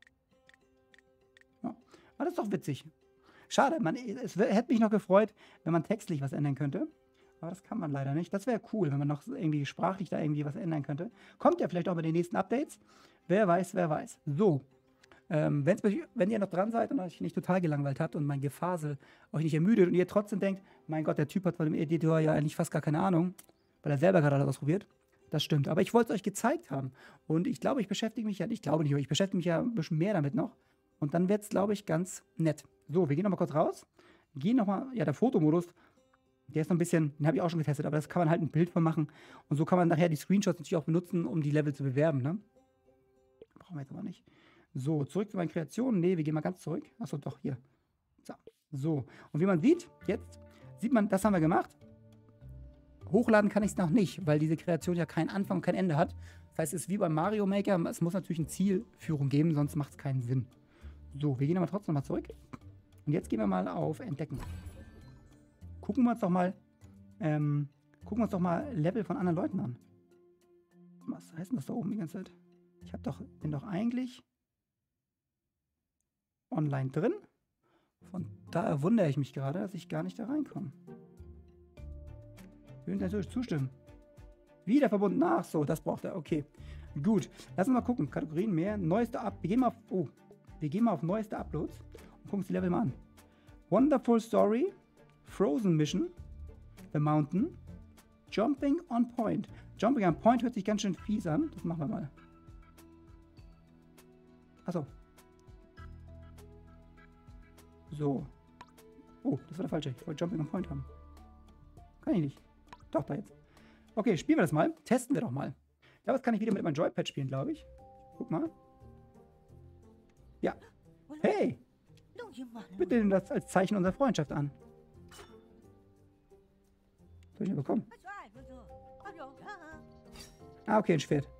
Ja. Aber das ist doch witzig. Schade, man, es hätte mich noch gefreut, wenn man textlich was ändern könnte. Aber das kann man leider nicht. Das wäre cool, wenn man noch irgendwie sprachlich da irgendwie was ändern könnte. Kommt ja vielleicht auch bei den nächsten Updates. Wer weiß, wer weiß. So. Ähm, wenn's, wenn ihr noch dran seid und euch nicht total gelangweilt habt und mein Gefasel euch nicht ermüdet und ihr trotzdem denkt, mein Gott, der Typ hat von dem Editor ja eigentlich fast gar keine Ahnung, weil er selber gerade alles ausprobiert. Das stimmt. Aber ich wollte es euch gezeigt haben. Und ich glaube, ich beschäftige mich ja, ich glaube nicht, aber ich beschäftige mich ja ein bisschen mehr damit noch. Und dann wird es, glaube ich, ganz nett. So, wir gehen nochmal kurz raus. Gehen nochmal, ja, der Fotomodus, der ist noch ein bisschen, den habe ich auch schon getestet, aber das kann man halt ein Bild von machen. Und so kann man nachher die Screenshots natürlich auch benutzen, um die Level zu bewerben, ne? Brauchen wir jetzt aber nicht. So, zurück zu meinen Kreationen. Ne, wir gehen mal ganz zurück. Achso, doch, hier. So. so. Und wie man sieht, jetzt sieht man, das haben wir gemacht. Hochladen kann ich es noch nicht, weil diese Kreation ja keinen Anfang und kein Ende hat. Das Das heißt, es ist wie beim Mario Maker, es muss natürlich eine Zielführung geben, sonst macht es keinen Sinn. So, wir gehen aber trotzdem mal zurück. Und jetzt gehen wir mal auf Entdecken. Gucken wir uns doch mal, ähm, gucken wir uns doch mal Level von anderen Leuten an. Was heißt denn das da oben die ganze Zeit? Ich hab doch, bin doch eigentlich online drin. Von daher wundere ich mich gerade, dass ich gar nicht da reinkomme. Ich will natürlich zustimmen. Wieder verbunden. Ach so, das braucht er. Okay. Gut. Lass uns mal gucken. Kategorien mehr. Neueste Up. Wir gehen mal auf. Oh. Wir gehen mal auf neueste Uploads und gucken uns die Level mal an. Wonderful Story. Frozen Mission. The Mountain. Jumping on Point. Jumping on Point hört sich ganz schön fies an. Das machen wir mal. Achso. So. Oh, das war der falsche. Ich wollte Jumping on Point haben. Kann ich nicht. Doch, da jetzt. Okay, spielen wir das mal. Testen wir doch mal. Ja, was kann ich wieder mit meinem Joypad spielen, glaube ich. Guck mal. Ja. Hey! Bitte nimm das als Zeichen unserer Freundschaft an. Soll ich ihn bekommen? Ah, okay, ein Schwert.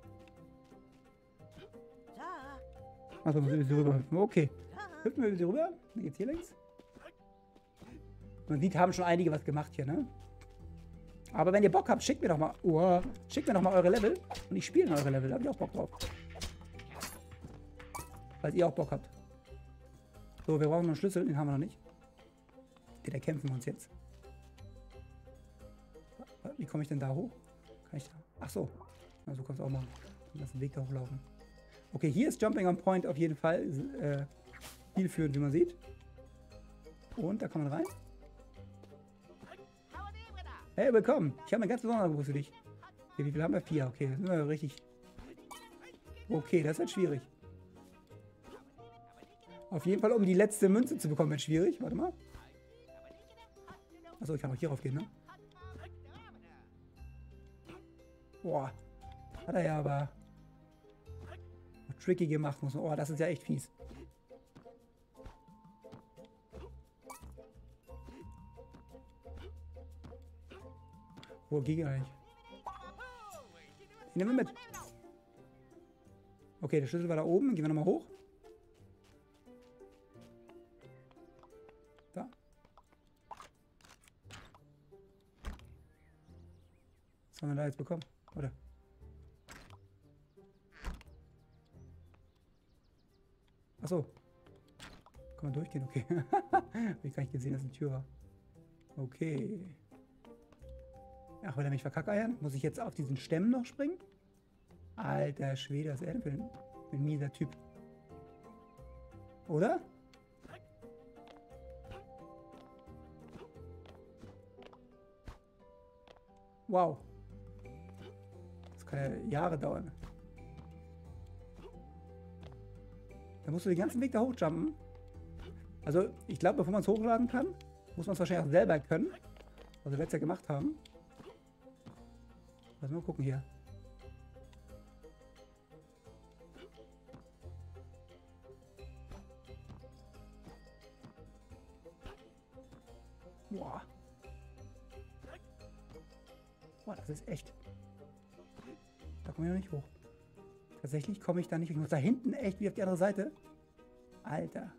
Achso, muss ich so rüber. Okay. Hüpfen wir rüber. Dann geht's hier längs. Man sieht, haben schon einige was gemacht hier, ne? Aber wenn ihr Bock habt, schickt mir doch mal, oh, schickt mir doch mal eure Level und ich spiele in eure Level. Da hab ich auch Bock drauf. Falls ihr auch Bock habt. So, wir brauchen noch einen Schlüssel, den haben wir noch nicht. Den erkämpfen wir uns jetzt. Wie komme ich denn da hoch? Kann ich da? Ach so. Na, so kannst du auch machen. Lass den Weg da hochlaufen. Okay, hier ist Jumping on Point auf jeden Fall äh, zielführend, wie man sieht. Und da kann man rein. Hey, willkommen. Ich habe einen ganz besonderen Gruß für dich. Okay, wie viel haben wir? Vier. Okay, das sind wir richtig. Okay, das wird schwierig. Auf jeden Fall, um die letzte Münze zu bekommen, wird schwierig. Warte mal. Achso, ich kann auch hier rauf gehen, ne? Boah. Hat er ja aber tricky gemacht. Muss man. Oh, das ist ja echt fies. Wo ging er eigentlich? Ich nehme mit. Okay, der Schlüssel war da oben. Gehen wir nochmal hoch. Da. Was haben wir da jetzt bekommen? Oder? Achso. Kann man durchgehen? Okay. Hab ich gar nicht gesehen, dass eine Tür war. Okay. Ach, will er mich verkackeiern? Muss ich jetzt auf diesen Stämmen noch springen? Alter Schwede, was ist er denn für ein, für ein mieser Typ? Oder? Wow. Das kann ja Jahre dauern. Da musst du den ganzen Weg da hochjumpen. Also, ich glaube, bevor man es hochladen kann, muss man es wahrscheinlich auch selber können. Was wir letztes Jahr gemacht haben. Lass mal gucken hier. Boah. Boah, das ist echt. Da komme ich noch nicht hoch. Tatsächlich komme ich da nicht. Ich muss da hinten echt wie auf die andere Seite. Alter.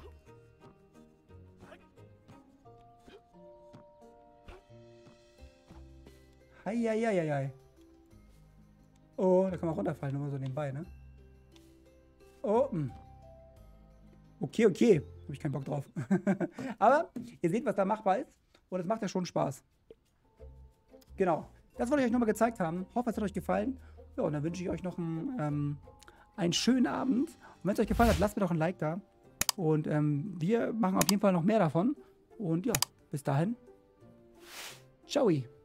Heieieiei. Oh, da kann man runterfallen, nur mal so nebenbei, ne? Oh, mh. Okay, okay. Habe ich keinen Bock drauf. Aber ihr seht, was da machbar ist. Und es macht ja schon Spaß. Genau. Das wollte ich euch nochmal gezeigt haben. Hoffe, es hat euch gefallen. Ja, und dann wünsche ich euch noch einen, ähm, einen schönen Abend. Und wenn es euch gefallen hat, lasst mir doch ein Like da. Und ähm, wir machen auf jeden Fall noch mehr davon. Und ja, bis dahin. Ciao.